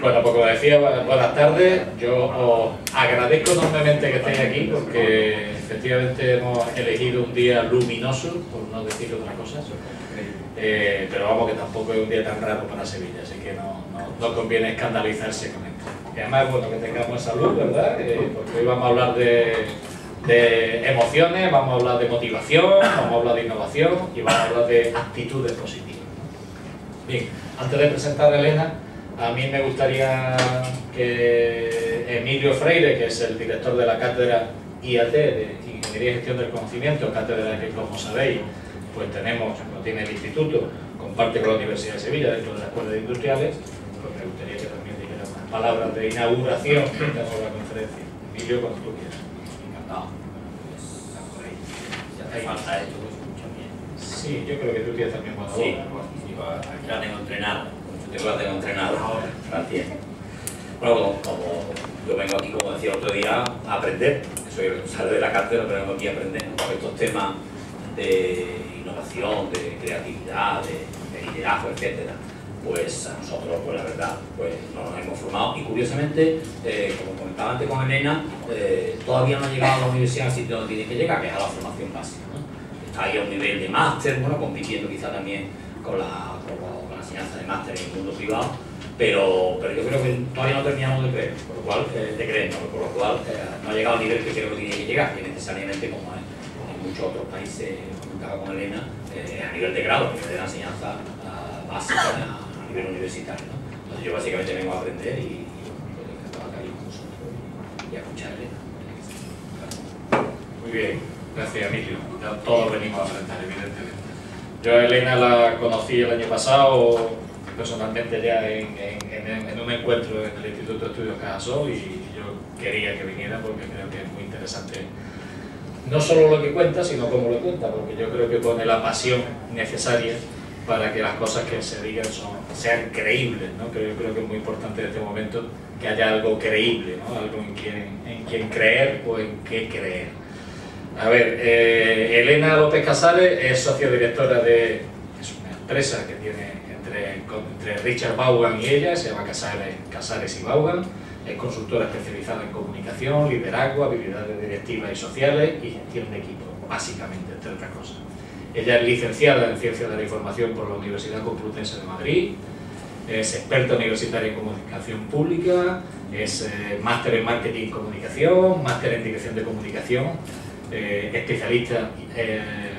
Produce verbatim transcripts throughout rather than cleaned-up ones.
Bueno, pues como decía, buenas tardes. Yo os agradezco enormemente que estéis aquí porque efectivamente hemos elegido un día luminoso, por no decir otra cosa. Eh, pero vamos, que tampoco es un día tan raro para Sevilla, así que no, no, no conviene escandalizarse con esto. Y además, bueno, que tengamos salud, ¿verdad? Eh, porque hoy vamos a hablar de, de emociones, vamos a hablar de motivación, vamos a hablar de innovación y vamos a hablar de actitudes positivas, ¿no? Bien, antes de presentar a Elena, a mí me gustaría que Emilio Freire, que es el director de la cátedra I A T de Ingeniería y Gestión del Conocimiento, cátedra que, como sabéis, pues tenemos, lo tiene el Instituto, comparte con la Universidad de Sevilla dentro de la Escuela de Industriales, pues me gustaría que también dijera unas palabras de inauguración de la conferencia. Emilio, cuando tú quieras. Encantado. Pues, por ahí. Si hace falta esto, pues mucho bien. Sí, yo creo que tú tienes también buena voz. Sí, digo, aquí la tengo entrenada. Yo la tengo entrenada ahora. Gracias. Bueno, como, como yo vengo aquí, como decía el otro día, a aprender. Soy responsable de la cátedra, pero vengo aquí a aprender sobre estos temas de innovación, de creatividad, de, de liderazgo, etcétera. Pues a nosotros, pues la verdad, pues nos hemos formado y curiosamente, eh, como comentaba antes con Elena, eh, todavía no ha llegado a la universidad al sitio donde tiene que llegar, que es a la formación básica, ¿no? Está ahí a un nivel de máster, bueno, compitiendo quizá también con la, con la, con la enseñanza de máster en el mundo privado, pero, pero yo creo que todavía no terminamos de creer, por lo cual, eh, de creer, ¿no? Por lo cual eh, no ha llegado al nivel que creo que tiene que llegar, que necesariamente como es en muchos otros países, comentaba con Elena, eh, a nivel de grado, a nivel de la enseñanza uh, básica, a, a nivel universitario, ¿no? Entonces yo básicamente vengo a aprender y, y bueno, pues estaba acá con vosotros y, y a escuchar a Elena. Muy bien, gracias Emilio. Ya todos venimos a aprender, evidentemente. Yo a Elena la conocí el año pasado personalmente ya en, en, en, en un encuentro en el Instituto de Estudios Cajasol y yo quería que viniera porque creo que es muy interesante no solo lo que cuenta, sino cómo lo cuenta, porque yo creo que pone la pasión necesaria para que las cosas que se digan son, sean creíbles, ¿no? Que yo creo que es muy importante en este momento que haya algo creíble, ¿no? Algo en quien, en quien creer o en qué creer. A ver, eh, Elena López Casares es socia directora de es una empresa que tiene entre, entre Richard Vaughan y ella, se llama Casares, Casares y Vaughan. Es consultora especializada en comunicación, liderazgo, habilidades directivas y sociales y gestión de equipo, básicamente, entre otras cosas. Ella es licenciada en Ciencias de la Información por la Universidad Complutense de Madrid, es experta universitaria en comunicación pública, es eh, máster en marketing y comunicación, máster en dirección de comunicación, eh, especialista eh,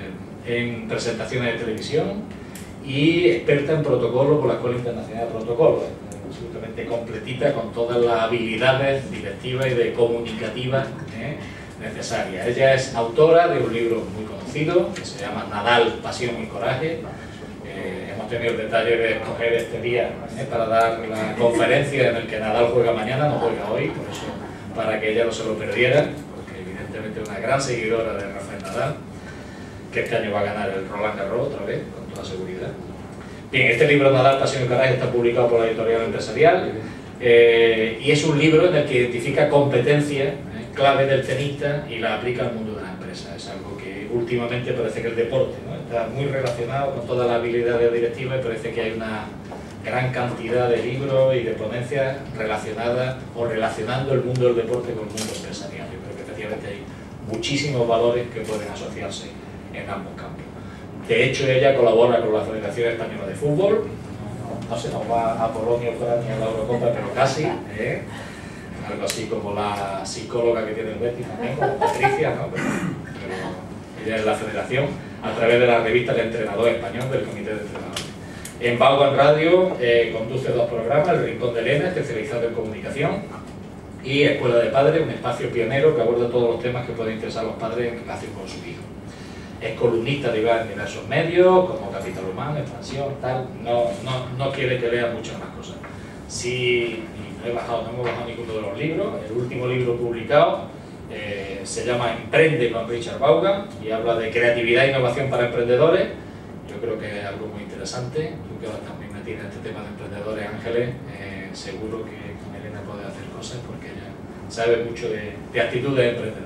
en presentaciones de televisión y experta en protocolo por la Escuela Internacional de Protocolo. Absolutamente completita con todas las habilidades directivas y de comunicativas ¿eh? necesarias. Ella es autora de un libro muy conocido que se llama Nadal, Pasión y Coraje. Eh, hemos tenido el detalle de escoger este día ¿eh? para dar la conferencia en el que Nadal juega mañana, no juega hoy, por eso para que ella no se lo perdiera, porque evidentemente es una gran seguidora de Rafael Nadal, que este año va a ganar el Roland Garros otra vez, con toda seguridad. Bien, este libro Nadal, Pasión y Coraje está publicado por la Editorial Empresarial eh, y es un libro en el que identifica competencias eh, clave del tenista y la aplica al mundo de la empresa. Es algo que últimamente parece que el deporte ¿no? está muy relacionado con todas las habilidades directivas y parece que hay una gran cantidad de libros y de ponencias relacionadas o relacionando el mundo del deporte con el mundo empresarial. Yo creo que efectivamente hay muchísimos valores que pueden asociarse en ambos campos. De hecho, ella colabora con la Federación Española de Fútbol, no, no se nos va a Polonia, Ucrania, a la Eurocopa, pero casi, ¿eh? Algo así como la psicóloga que tiene el Betis también, como Patricia, ¿no? Pero, pero ella es la Federación, a través de la revista El Entrenador Español del Comité de Entrenadores. En Vaughan Radio eh, conduce dos programas, El Rincón de Elena, especializado en comunicación, y Escuela de Padres, un espacio pionero que aborda todos los temas que pueden interesar a los padres en relación con su hijo. Es columnista de diversos medios, como Capital Humano, Expansión, tal, no, no, no quiere que lea muchas más cosas. Si no he bajado, no hemos bajado ninguno de los libros, el último libro publicado eh, se llama Emprende con Richard Vaughan y habla de creatividad e innovación para emprendedores. Yo creo que es algo muy interesante, tú que vas también metida en este tema de emprendedores, Ángeles, eh, seguro que con Elena puede hacer cosas porque ella sabe mucho de, de actitudes emprendedoras.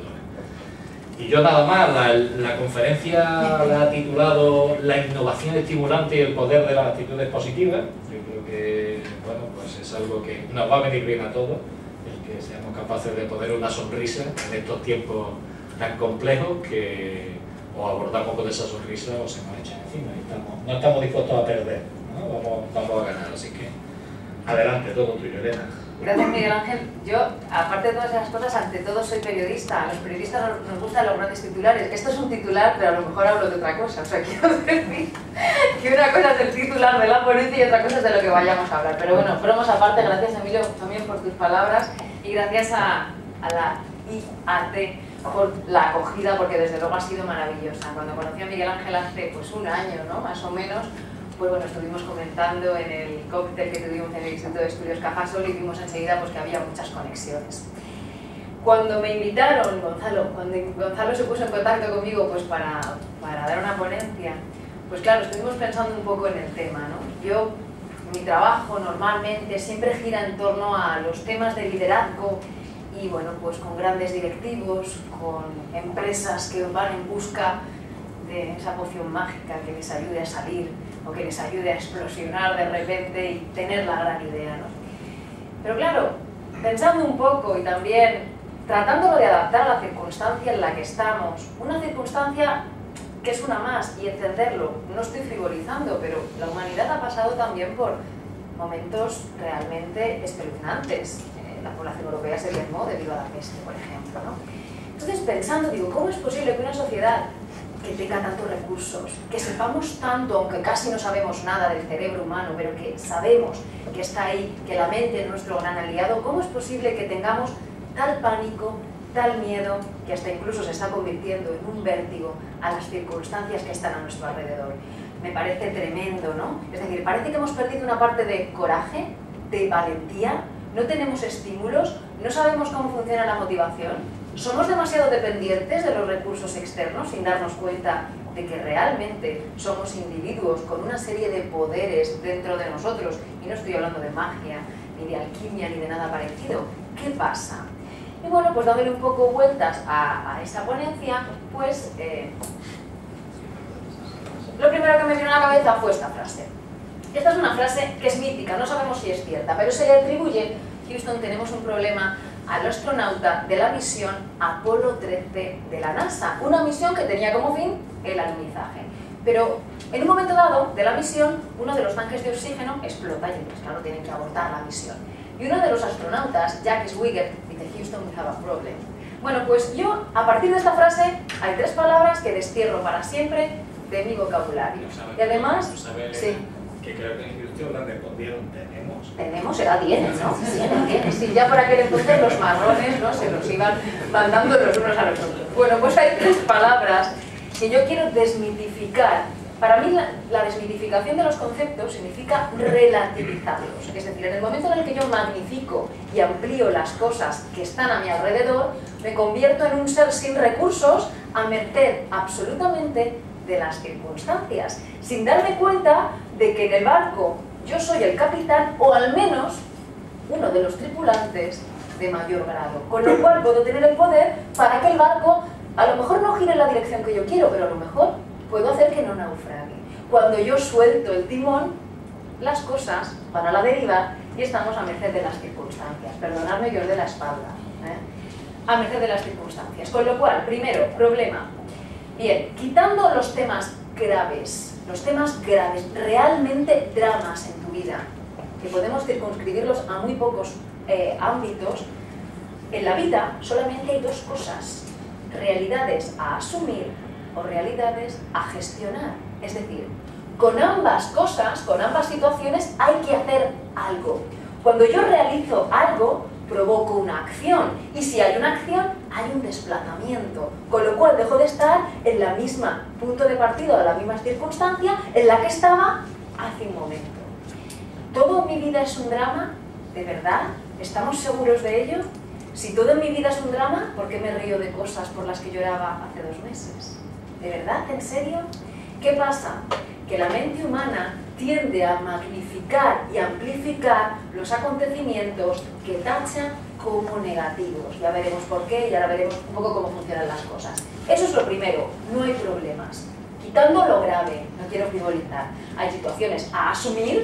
Y yo nada más, la, la conferencia la ha titulado La innovación estimulante y el poder de las actitudes positivas. Yo creo que, bueno, pues es algo que nos va a venir bien a todos, el que seamos capaces de poner una sonrisa en estos tiempos tan complejos que o abordamos con esa sonrisa o se nos echan encima y estamos, no estamos dispuestos a perder, ¿no? Vamos, vamos a ganar, así que adelante, todo tuyo, Elena. Gracias, Miguel Ángel. Yo, aparte de todas esas cosas, ante todo soy periodista. A los periodistas nos, nos gustan los grandes titulares. Esto es un titular, pero a lo mejor hablo de otra cosa. O sea, quiero decir que una cosa es el titular de la ponencia y otra cosa es de lo que vayamos a hablar. Pero bueno, bromas aparte, gracias, Emilio, también por tus palabras y gracias a, a la I A T por la acogida, porque desde luego ha sido maravillosa. Cuando conocí a Miguel Ángel hace pues un año, ¿no? Más o menos, pues bueno, estuvimos comentando en el cóctel que tuvimos en el Instituto de Estudios Cajasol y vimos enseguida pues, que había muchas conexiones. Cuando me invitaron, Gonzalo, cuando Gonzalo se puso en contacto conmigo pues, para, para dar una ponencia, pues claro, estuvimos pensando un poco en el tema, ¿no? Yo, mi trabajo normalmente siempre gira en torno a los temas de liderazgo y bueno, pues con grandes directivos, con empresas que van en busca de esa poción mágica que les ayude a salir o que les ayude a explosionar de repente y tener la gran idea, ¿no? Pero claro, pensando un poco y también tratándolo de adaptar a la circunstancia en la que estamos, una circunstancia que es una más y entenderlo, no estoy frivolizando, pero la humanidad ha pasado también por momentos realmente espeluznantes. Eh, la población europea se diezmó debido a la peste, por ejemplo, ¿no? Entonces pensando, digo, ¿cómo es posible que una sociedad que tenga tantos recursos, que sepamos tanto, aunque casi no sabemos nada del cerebro humano, pero que sabemos que está ahí, que la mente es nuestro gran aliado, ¿cómo es posible que tengamos tal pánico, tal miedo, que hasta incluso se está convirtiendo en un vértigo a las circunstancias que están a nuestro alrededor? Me parece tremendo, ¿no? Es decir, parece que hemos perdido una parte de coraje, de valentía, no tenemos estímulos, no sabemos cómo funciona la motivación. ¿Somos demasiado dependientes de los recursos externos sin darnos cuenta de que realmente somos individuos con una serie de poderes dentro de nosotros? Y no estoy hablando de magia, ni de alquimia, ni de nada parecido. ¿Qué pasa? Y bueno, pues dándole un poco vueltas a, a esa ponencia, pues eh, lo primero que me vino a la cabeza fue esta frase. Esta es una frase que es mítica, no sabemos si es cierta, pero se le atribuye, Houston, tenemos un problema, al astronauta de la misión Apolo trece de la NASA, una misión que tenía como fin el alunizaje. Pero en un momento dado de la misión, uno de los tanques de oxígeno explota y entonces, claro, tienen que abortar la misión. Y uno de los astronautas, Jack Swigert, dice, Houston, we have a problem. Bueno, pues yo, a partir de esta frase, hay tres palabras que destierro para siempre de mi vocabulario. Y además, sí. Que creo que en Houston le respondieron, tenemos. Tenemos, era tiene, ¿no? Tiene, tiene. Sí, ya por aquel entonces los marrones, ¿no? Se los iban mandando los unos a los otros. Bueno, pues hay tres palabras que yo quiero desmitificar. Para mí la, la desmitificación de los conceptos significa relativizarlos. Es decir, en el momento en el que yo magnifico y amplío las cosas que están a mi alrededor, me convierto en un ser sin recursos a merced absolutamente de las circunstancias, sin darme cuenta de que en el barco yo soy el capitán o al menos uno de los tripulantes de mayor grado, con lo cual puedo tener el poder para que el barco a lo mejor no gire en la dirección que yo quiero, pero a lo mejor puedo hacer que no naufrague. Cuando yo suelto el timón, las cosas van a la deriva y estamos a merced de las circunstancias. Perdonadme que os dé la espalda, ¿eh? A merced de las circunstancias. Con lo cual, primero, problema. Bien, quitando los temas graves, los temas graves, realmente dramas en tu vida, que podemos circunscribirlos a muy pocos eh, ámbitos, en la vida solamente hay dos cosas, realidades a asumir o realidades a gestionar. Es decir, con ambas cosas, con ambas situaciones hay que hacer algo. Cuando yo realizo algo, provoco una acción, y si hay una acción, hay un desplazamiento, con lo cual dejo de estar en la misma punto de partida, en la misma circunstancia en la que estaba hace un momento. ¿Todo en mi vida es un drama? ¿De verdad? ¿Estamos seguros de ello? Si todo en mi vida es un drama, ¿por qué me río de cosas por las que lloraba hace dos meses? ¿De verdad? ¿En serio? ¿Qué pasa? Que la mente humana tiende a magnificar y amplificar los acontecimientos que tachan como negativos. Ya veremos por qué y ahora veremos un poco cómo funcionan las cosas. Eso es lo primero, no hay problemas. Quitando lo grave, no quiero frivolizar, hay situaciones a asumir,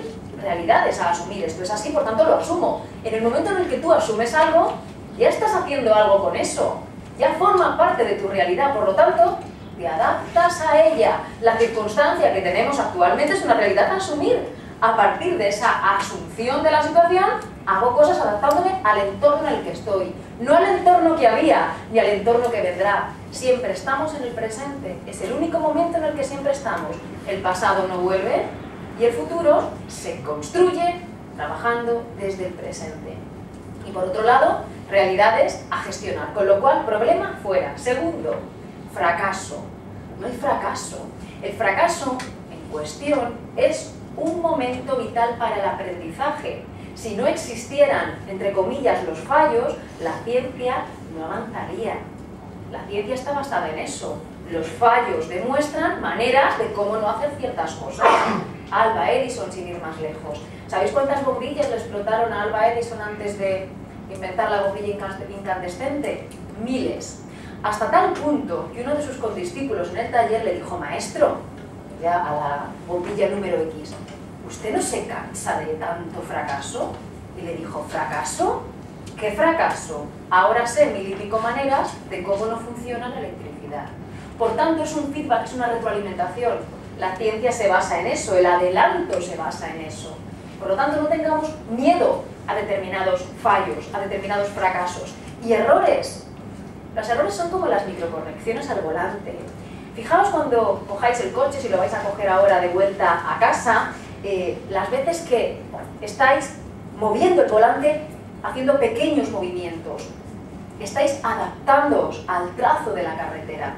realidades a asumir. Esto es así, por tanto lo asumo. En el momento en el que tú asumes algo, ya estás haciendo algo con eso. Ya forma parte de tu realidad, por lo tanto, te adaptas a ella. La circunstancia que tenemos actualmente es una realidad a asumir. A partir de esa asunción de la situación, hago cosas adaptándome al entorno en el que estoy. No al entorno que había, ni al entorno que vendrá. Siempre estamos en el presente. Es el único momento en el que siempre estamos. El pasado no vuelve y el futuro se construye trabajando desde el presente. Y por otro lado, realidades a gestionar. Con lo cual, problema fuera. Segundo, fracaso. No hay fracaso. El fracaso en cuestión es un momento vital para el aprendizaje. Si no existieran, entre comillas, los fallos, la ciencia no avanzaría. La ciencia está basada en eso. Los fallos demuestran maneras de cómo no hacer ciertas cosas. Alba Edison, sin ir más lejos. ¿Sabéis cuántas bombillas le explotaron a Alba Edison antes de inventar la bombilla incandescente? Miles. Hasta tal punto que uno de sus condiscípulos en el taller le dijo: maestro, ya a la bombilla número X, ¿usted no se cansa de tanto fracaso? Y le dijo: ¿fracaso? ¿Qué fracaso? Ahora sé mil y pico maneras de cómo no funciona la electricidad. Por tanto, es un feedback, es una retroalimentación. La ciencia se basa en eso, el adelanto se basa en eso. Por lo tanto, no tengamos miedo a determinados fallos, a determinados fracasos. Y errores. Los errores son como las microcorrecciones al volante. Fijaos cuando cojáis el coche, si lo vais a coger ahora de vuelta a casa, eh, las veces que estáis moviendo el volante, haciendo pequeños movimientos, estáis adaptándoos al trazo de la carretera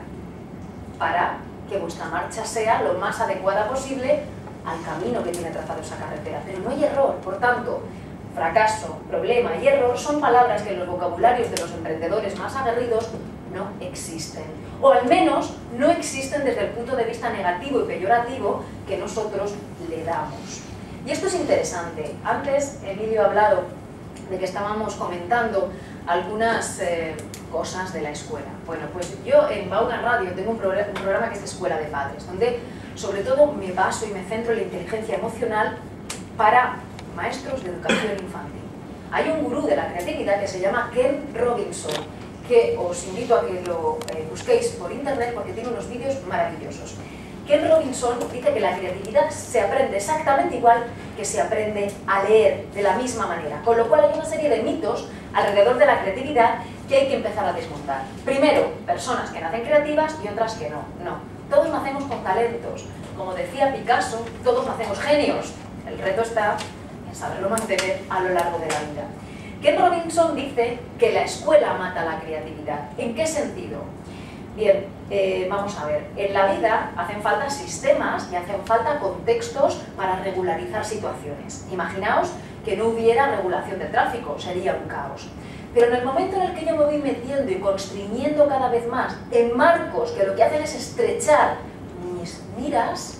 para que vuestra marcha sea lo más adecuada posible al camino que tiene trazado esa carretera. Pero no hay error, por tanto, fracaso, problema y error son palabras que en los vocabularios de los emprendedores más aguerridos no existen. O al menos no existen desde el punto de vista negativo y peyorativo que nosotros le damos. Y esto es interesante. Antes Emilio ha hablado de que estábamos comentando algunas eh, cosas de la escuela. Bueno, pues yo en Vaughan Radio tengo un, programa, un programa que es de Escuela de Padres, donde sobre todo me baso y me centro en la inteligencia emocional para maestros de educación infantil. Hay un gurú de la creatividad que se llama Ken Robinson, que os invito a que lo eh, busquéis por internet porque tiene unos vídeos maravillosos. Ken Robinson dice que la creatividad se aprende exactamente igual que se aprende a leer, de la misma manera, con lo cual hay una serie de mitos alrededor de la creatividad que hay que empezar a desmontar. Primero, personas que nacen creativas y otras que no. No, todos nacemos con talentos. Como decía Picasso, todos nacemos genios. El reto está en saberlo mantener a lo largo de la vida. Ken Robinson dice que la escuela mata la creatividad. ¿En qué sentido? Bien, eh, vamos a ver, en la vida hacen falta sistemas y hacen falta contextos para regularizar situaciones. Imaginaos que no hubiera regulación de tráfico, sería un caos. Pero en el momento en el que yo me voy metiendo y constriñendo cada vez más en marcos que lo que hacen es estrechar mis miras,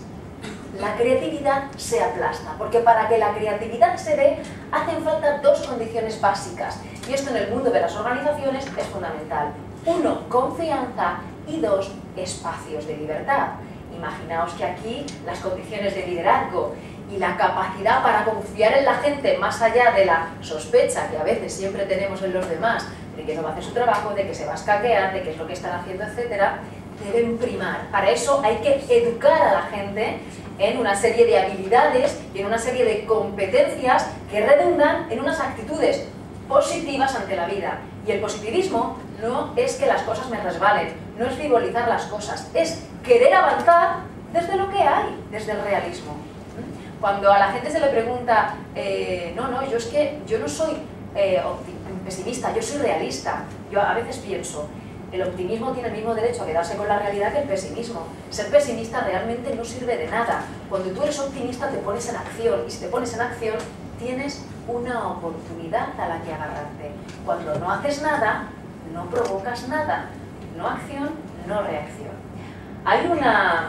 la creatividad se aplasta, porque para que la creatividad se dé hacen falta dos condiciones básicas, y esto en el mundo de las organizaciones es fundamental. Uno, confianza, y dos, espacios de libertad. Imaginaos que aquí las condiciones de liderazgo y la capacidad para confiar en la gente más allá de la sospecha que a veces siempre tenemos en los demás de que no va a hacer su trabajo, de que se va a escaquear, de qué es lo que están haciendo, etcétera, deben primar. Para eso hay que educar a la gente en una serie de habilidades y en una serie de competencias que redundan en unas actitudes positivas ante la vida. Y el positivismo no es que las cosas me resbalen, no es frivolizar las cosas, es querer avanzar desde lo que hay, desde el realismo. Cuando a la gente se le pregunta, eh, no, no, yo es que yo no soy eh, pesimista, yo soy realista, yo a veces pienso, el optimismo tiene el mismo derecho a quedarse con la realidad que el pesimismo. Ser pesimista realmente no sirve de nada. Cuando tú eres optimista te pones en acción, y si te pones en acción tienes una oportunidad a la que agarrarte. Cuando no haces nada, no provocas nada. No acción, no reacción. Hay un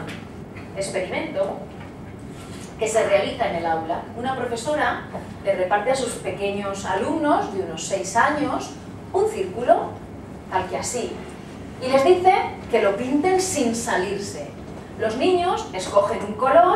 experimento que se realiza en el aula. Una profesora le reparte a sus pequeños alumnos de unos seis años un círculo, tal que así, y les dice que lo pinten sin salirse. Los niños escogen un color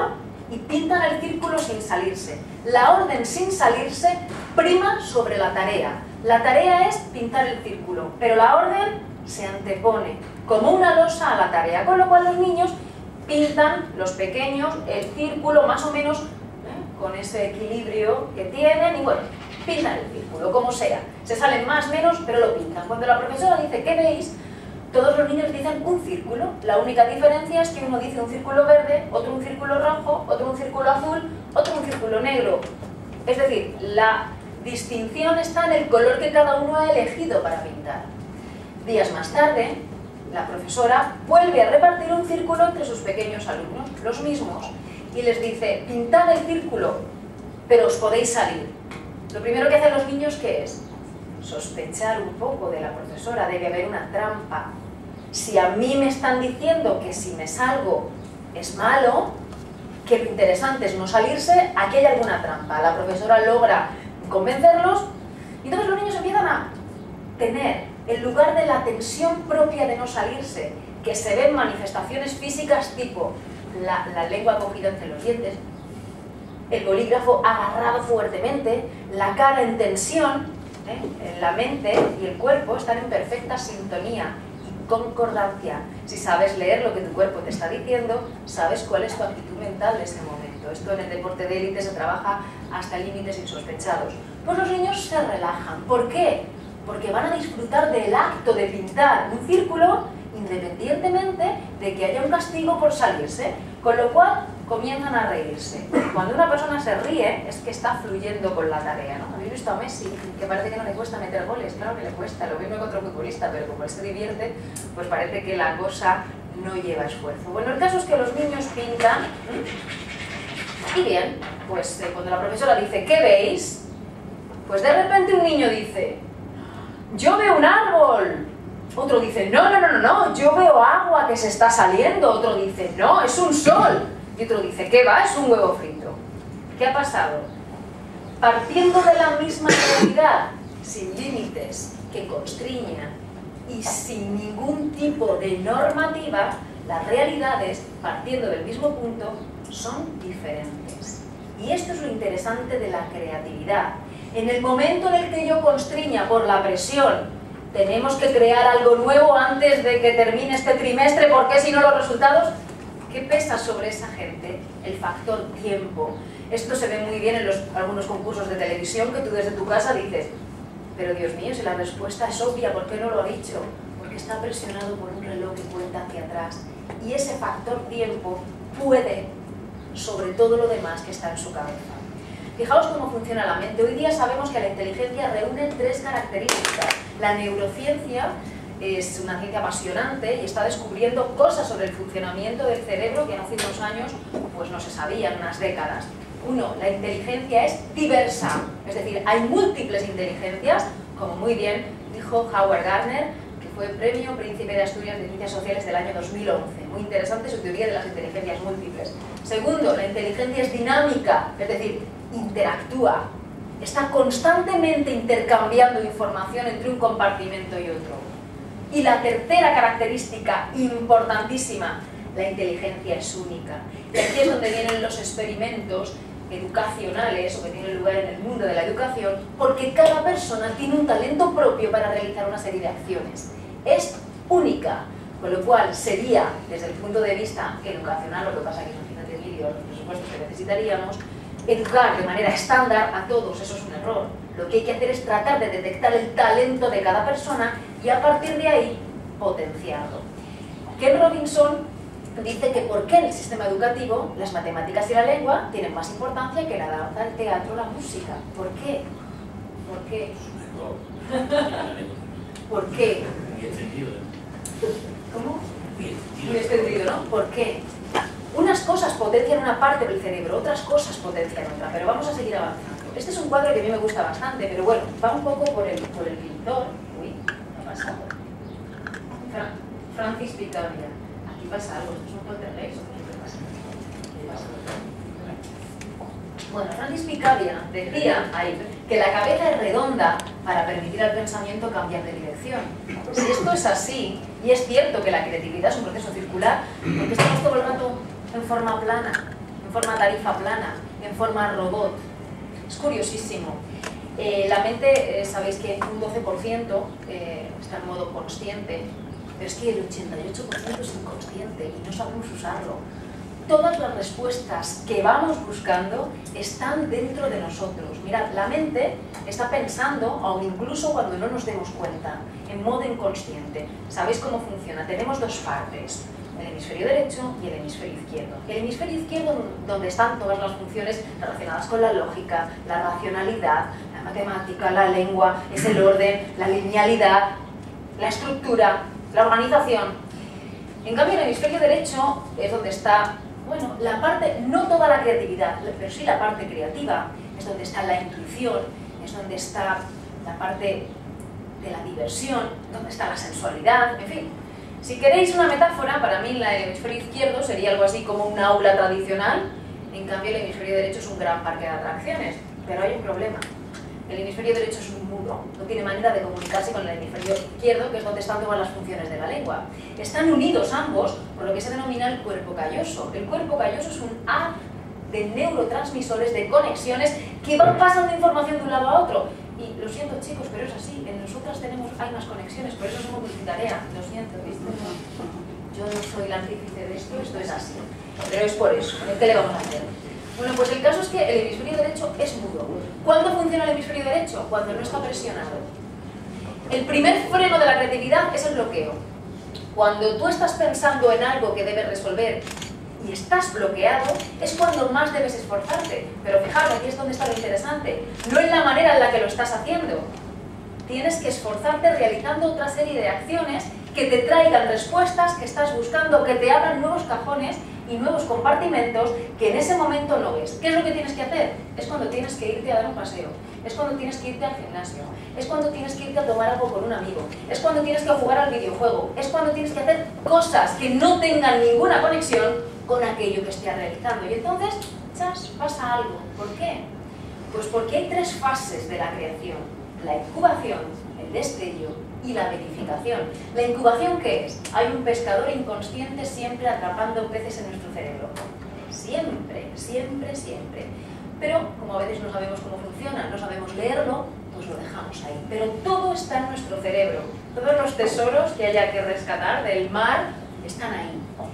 y pintan el círculo sin salirse. La orden sin salirse prima sobre la tarea. La tarea es pintar el círculo, pero la orden se antepone como una losa a la tarea, con lo cual los niños pintan, los pequeños, el círculo más o menos ¿eh? con ese equilibrio que tienen y bueno, pintan el círculo, como sea. Se salen más, menos, pero lo pintan. Cuando la profesora dice, ¿qué veis?, todos los niños dicen un círculo. La única diferencia es que uno dice un círculo verde, otro un círculo rojo, otro un círculo azul, otro un círculo negro. Es decir, la distinción está en el color que cada uno ha elegido para pintar. Días más tarde, la profesora vuelve a repartir un círculo entre sus pequeños alumnos, los mismos, y les dice, pintad el círculo, pero os podéis salir. Lo primero que hacen los niños, ¿qué es? Sospechar un poco de la profesora, debe haber una trampa. Si a mí me están diciendo que si me salgo es malo, que lo interesante es no salirse, aquí hay alguna trampa. La profesora logra convencerlos y entonces los niños empiezan a tener, en lugar de la tensión propia de no salirse, que se ven manifestaciones físicas tipo la, la lengua cogida entre los dientes, el bolígrafo agarrado fuertemente, la cara en tensión, ¿eh? La mente y el cuerpo están en perfecta sintonía y concordancia. Si sabes leer lo que tu cuerpo te está diciendo, sabes cuál es tu actitud mental en ese momento. Esto en el deporte de élite se trabaja hasta límites insospechados. Pues los niños se relajan. ¿Por qué? Porque van a disfrutar del acto de pintar un círculo independientemente de que haya un castigo por salirse, con lo cual comienzan a reírse. Cuando una persona se ríe es que está fluyendo con la tarea, ¿no? ¿Habéis visto a Messi? Que parece que no le cuesta meter goles. Claro que le cuesta, lo mismo que otro futbolista, pero como él se divierte, pues parece que la cosa no lleva esfuerzo. Bueno, el caso es que los niños pintan y bien, pues eh, cuando la profesora dice, ¿qué veis?, pues de repente un niño dice, yo veo un árbol. Otro dice, no, no, no, no, no, yo veo agua que se está saliendo. Otro dice, no, es un sol. Y otro dice, ¿qué va? Es un huevo frito. ¿Qué ha pasado? Partiendo de la misma realidad, sin límites que constriñan y sin ningún tipo de normativa, las realidades, partiendo del mismo punto, son diferentes. Y esto es lo interesante de la creatividad. En el momento en el que yo constriña por la presión, tenemos que crear algo nuevo antes de que termine este trimestre, porque si no los resultados, ¿qué pesa sobre esa gente? El factor tiempo. Esto se ve muy bien en los, algunos concursos de televisión, que tú desde tu casa dices, pero Dios mío, si la respuesta es obvia, ¿por qué no lo ha dicho? Porque está presionado por un reloj que cuenta hacia atrás. Y ese factor tiempo puede sobre todo lo demás que está en su cabeza. Fijaos cómo funciona la mente. Hoy día sabemos que la inteligencia reúne tres características. La neurociencia es una ciencia apasionante y está descubriendo cosas sobre el funcionamiento del cerebro que hace unos años pues no se sabían, unas décadas. Uno, la inteligencia es diversa, es decir, hay múltiples inteligencias, como muy bien dijo Howard Gardner, que fue Premio Príncipe de Asturias de Ciencias Sociales del año dos mil once. Muy interesante su teoría de las inteligencias múltiples. Segundo, la inteligencia es dinámica, es decir, interactúa, está constantemente intercambiando información entre un compartimento y otro. Y la tercera característica importantísima, la inteligencia es única. Y aquí es donde vienen los experimentos educacionales o que tienen lugar en el mundo de la educación, porque cada persona tiene un talento propio para realizar una serie de acciones. Es única, con lo cual sería, desde el punto de vista educacional, lo que pasa que imagínate el vídeo, los presupuestos que necesitaríamos, educar de manera estándar a todos, eso es un error. Lo que hay que hacer es tratar de detectar el talento de cada persona y a partir de ahí potenciarlo. Ken Robinson dice que por qué en el sistema educativo las matemáticas y la lengua tienen más importancia que la danza, el teatro, la música. ¿Por qué? ¿Por qué? ¿Por qué? ¿Cómo? Muy extendido, ¿no? ¿Por qué? Unas cosas potencian una parte del cerebro, otras cosas potencian otra, pero vamos a seguir avanzando. Este es un cuadro que a mí me gusta bastante, pero bueno, va un poco por el, por el pintor. Uy, ¿qué ha pasado? Fra Francis Picabia. Aquí pasa algo, esto es un poltergeist o qué pasa? ¿Qué pasa? Bueno, Francis Picabia decía ahí que la cabeza es redonda para permitir al pensamiento cambiar de dirección. Si esto es así, y es cierto que la creatividad es un proceso circular, porque estamos todo el rato en forma plana, en forma tarifa plana, en forma robot. Es curiosísimo. Eh, la mente, eh, sabéis que un doce por ciento eh, está en modo consciente, pero es que el ochenta y ocho por ciento es inconsciente y no sabemos usarlo. Todas las respuestas que vamos buscando están dentro de nosotros. Mirad, la mente está pensando, aun incluso cuando no nos demos cuenta, en modo inconsciente. ¿Sabéis cómo funciona? Tenemos dos partes, el hemisferio derecho y el hemisferio izquierdo. El hemisferio izquierdo, donde están todas las funciones relacionadas con la lógica, la racionalidad, la matemática, la lengua, es el orden, la linealidad, la estructura, la organización. En cambio, el hemisferio derecho es donde está, bueno, la parte, no toda la creatividad, pero sí la parte creativa, es donde está la intuición, es donde está la parte de la diversión, donde está la sensualidad, en fin. Si queréis una metáfora, para mí el hemisferio izquierdo sería algo así como un aula tradicional, en cambio el hemisferio derecho es un gran parque de atracciones, pero hay un problema. El hemisferio derecho es un mudo, no tiene manera de comunicarse con el hemisferio izquierdo, que es donde están todas las funciones de la lengua. Están unidos ambos por lo que se denomina el cuerpo calloso. El cuerpo calloso es un haz de neurotransmisores, de conexiones, que van pasando información de un lado a otro. Y lo siento, chicos, pero es así. En nosotras tenemos, hay más conexiones, por eso somos multitarea. Lo siento, ¿viste? Yo no soy la artífice de esto, esto es así. Pero es por eso. ¿Qué le vamos a hacer? Bueno, pues el caso es que el hemisferio derecho es mudo. ¿Cuándo funciona el hemisferio derecho? Cuando no está presionado. El primer freno de la creatividad es el bloqueo. Cuando tú estás pensando en algo que debes resolver y estás bloqueado, es cuando más debes esforzarte. Pero fijaros, aquí es donde está lo interesante. No en la manera en la que lo estás haciendo. Tienes que esforzarte realizando otra serie de acciones que te traigan respuestas que estás buscando, que te abran nuevos cajones y nuevos compartimentos que en ese momento no ves. ¿Qué es lo que tienes que hacer? Es cuando tienes que irte a dar un paseo, es cuando tienes que irte al gimnasio, es cuando tienes que irte a tomar algo con un amigo, es cuando tienes que jugar al videojuego, es cuando tienes que hacer cosas que no tengan ninguna conexión con aquello que estés realizando. Y entonces, chas, pasa algo. ¿Por qué? Pues porque hay tres fases de la creación: la incubación, el destello y la verificación. ¿La incubación qué es? Hay un pescador inconsciente siempre atrapando peces en nuestro cerebro. Siempre, siempre, siempre. Pero, como a veces no sabemos cómo funciona, no sabemos leerlo, pues lo dejamos ahí. Pero todo está en nuestro cerebro. Todos los tesoros que haya que rescatar del mar están ahí.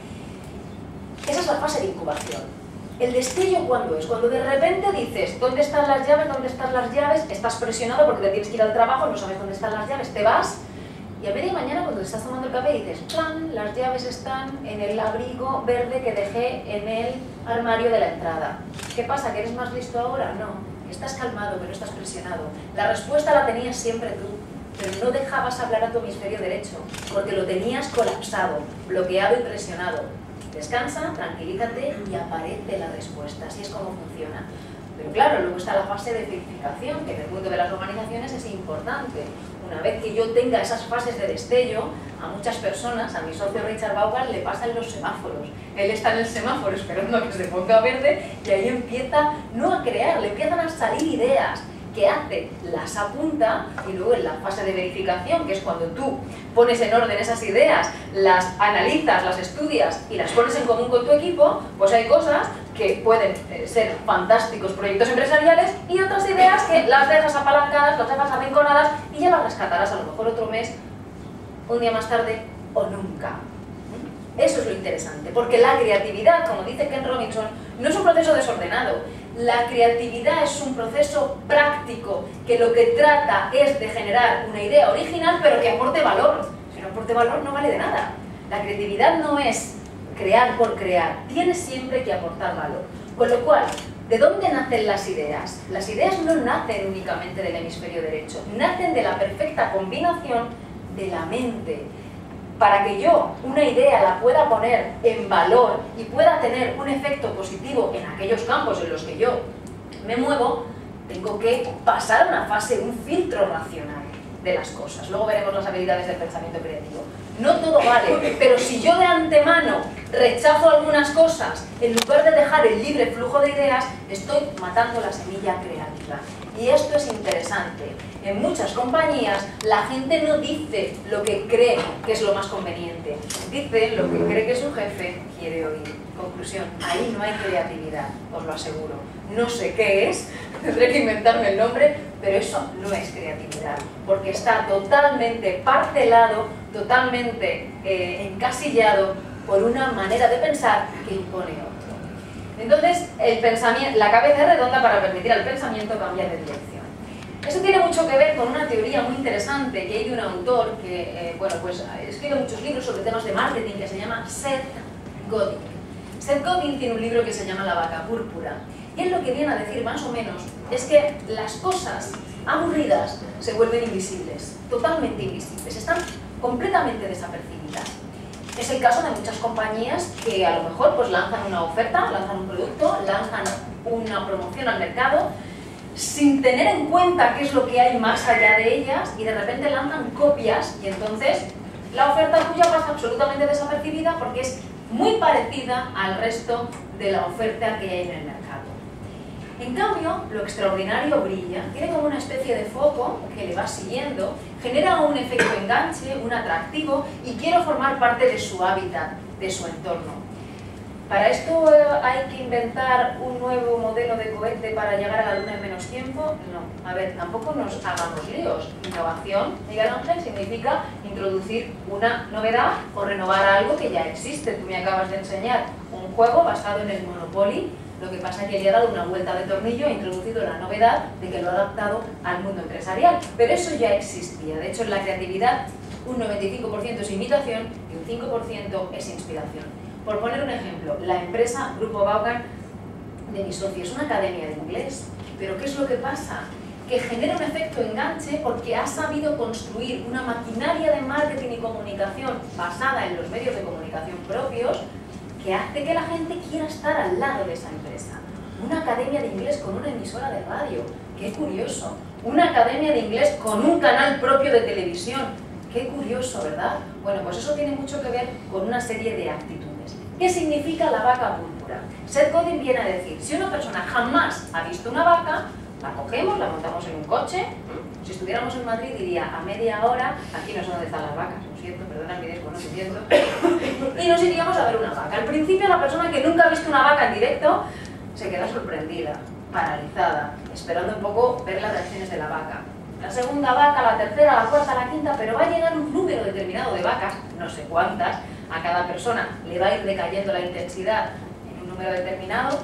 Esa es la fase de incubación. El destello, ¿cuándo es? Cuando de repente dices, ¿dónde están las llaves? ¿Dónde están las llaves? Estás presionado porque te tienes que ir al trabajo, no sabes dónde están las llaves, te vas, y a media mañana cuando te estás tomando el café dices, ¡plan! Las llaves están en el abrigo verde que dejé en el armario de la entrada. ¿Qué pasa? ¿Que eres más listo ahora? No. Estás calmado, pero estás presionado. La respuesta la tenías siempre tú, pero no dejabas hablar a tu hemisferio derecho, porque lo tenías colapsado, bloqueado y presionado. Descansa, tranquilízate y aparece la respuesta. Así es como funciona. Pero claro, luego está la fase de verificación, que en el mundo de las organizaciones es importante. Una vez que yo tenga esas fases de destello, a muchas personas, a mi socio Richard Vaughan, le pasan los semáforos. Él está en el semáforo esperando a que se ponga verde y ahí empieza, no a crear, le empiezan a salir ideas. ¿Qué hace? Las apunta y luego en la fase de verificación, que es cuando tú pones en orden esas ideas, las analizas, las estudias y las pones en común con tu equipo, pues hay cosas que pueden ser fantásticos proyectos empresariales y otras ideas que las dejas apalancadas, las dejas arrinconadas y ya las rescatarás a lo mejor otro mes, un día más tarde o nunca. Eso es lo interesante, porque la creatividad, como dice Ken Robinson, no es un proceso desordenado. La creatividad es un proceso práctico que lo que trata es de generar una idea original, pero que aporte valor. Si no aporte valor, no vale de nada. La creatividad no es crear por crear, tiene siempre que aportar valor. Con lo cual, ¿de dónde nacen las ideas? Las ideas no nacen únicamente del hemisferio derecho, nacen de la perfecta combinación de la mente. Para que yo una idea la pueda poner en valor y pueda tener un efecto positivo en aquellos campos en los que yo me muevo, tengo que pasar a una fase, un filtro racional de las cosas. Luego veremos las habilidades del pensamiento creativo. No todo vale, pero si yo de antemano rechazo algunas cosas, en lugar de dejar el libre flujo de ideas, estoy matando la semilla creativa. Y esto es interesante. En muchas compañías la gente no dice lo que cree que es lo más conveniente, dice lo que cree que su jefe quiere oír. Conclusión, ahí no hay creatividad, os lo aseguro. No sé qué es, tendré que inventarme el nombre, pero eso no es creatividad, porque está totalmente parcelado, totalmente eh, encasillado por una manera de pensar que impone otro. Entonces, el pensamiento, la cabeza es redonda para permitir al pensamiento cambiar de dirección. Eso tiene mucho que ver con una teoría muy interesante que hay de un autor que, eh, bueno, pues escribe muchos libros sobre temas de marketing, que se llama Seth Godin. Seth Godin tiene un libro que se llama La vaca púrpura, y él lo que viene a decir más o menos es que las cosas aburridas se vuelven invisibles, totalmente invisibles, están completamente desapercibidas. Es el caso de muchas compañías que a lo mejor pues lanzan una oferta, lanzan un producto, lanzan una promoción al mercado, sin tener en cuenta qué es lo que hay más allá de ellas, y de repente lanzan copias, y entonces la oferta tuya pasa absolutamente desapercibida porque es muy parecida al resto de la oferta que hay en el mercado. En cambio, lo extraordinario brilla, tiene como una especie de foco que le va siguiendo, genera un efecto enganche, un atractivo, y quiero formar parte de su hábitat, de su entorno. ¿Para esto hay que inventar un nuevo modelo de cohete para llegar a la Luna en menos tiempo? No. A ver, tampoco nos hagamos líos. Innovación, Miguel Ángel, significa introducir una novedad o renovar algo que ya existe. Tú me acabas de enseñar un juego basado en el Monopoly. Lo que pasa es que le ha dado una vuelta de tornillo e introducido la novedad de que lo ha adaptado al mundo empresarial. Pero eso ya existía. De hecho, en la creatividad, un noventa y cinco por ciento es imitación y un cinco por ciento es inspiración. Por poner un ejemplo, la empresa Grupo Vaughan de mi socio es una academia de inglés. ¿Pero qué es lo que pasa? Que genera un efecto enganche porque ha sabido construir una maquinaria de marketing y comunicación basada en los medios de comunicación propios que hace que la gente quiera estar al lado de esa empresa. Una academia de inglés con una emisora de radio. ¡Qué curioso! Una academia de inglés con un canal propio de televisión. ¡Qué curioso!, ¿verdad? Bueno, pues eso tiene mucho que ver con una serie de actitudes. ¿Qué significa la vaca púrpura? Seth Godin viene a decir, si una persona jamás ha visto una vaca, la cogemos, la montamos en un coche, si estuviéramos en Madrid diría a media hora, aquí no sé dónde están las vacas, lo siento, perdona mi desconocimiento, y nos iríamos a ver una vaca. Al principio la persona que nunca ha visto una vaca en directo se queda sorprendida, paralizada, esperando un poco ver las reacciones de la vaca. La segunda vaca, la tercera, la cuarta, la quinta, pero va a llegar un número determinado de vacas, no sé cuántas, a cada persona le va a ir decayendo la intensidad en un número determinado,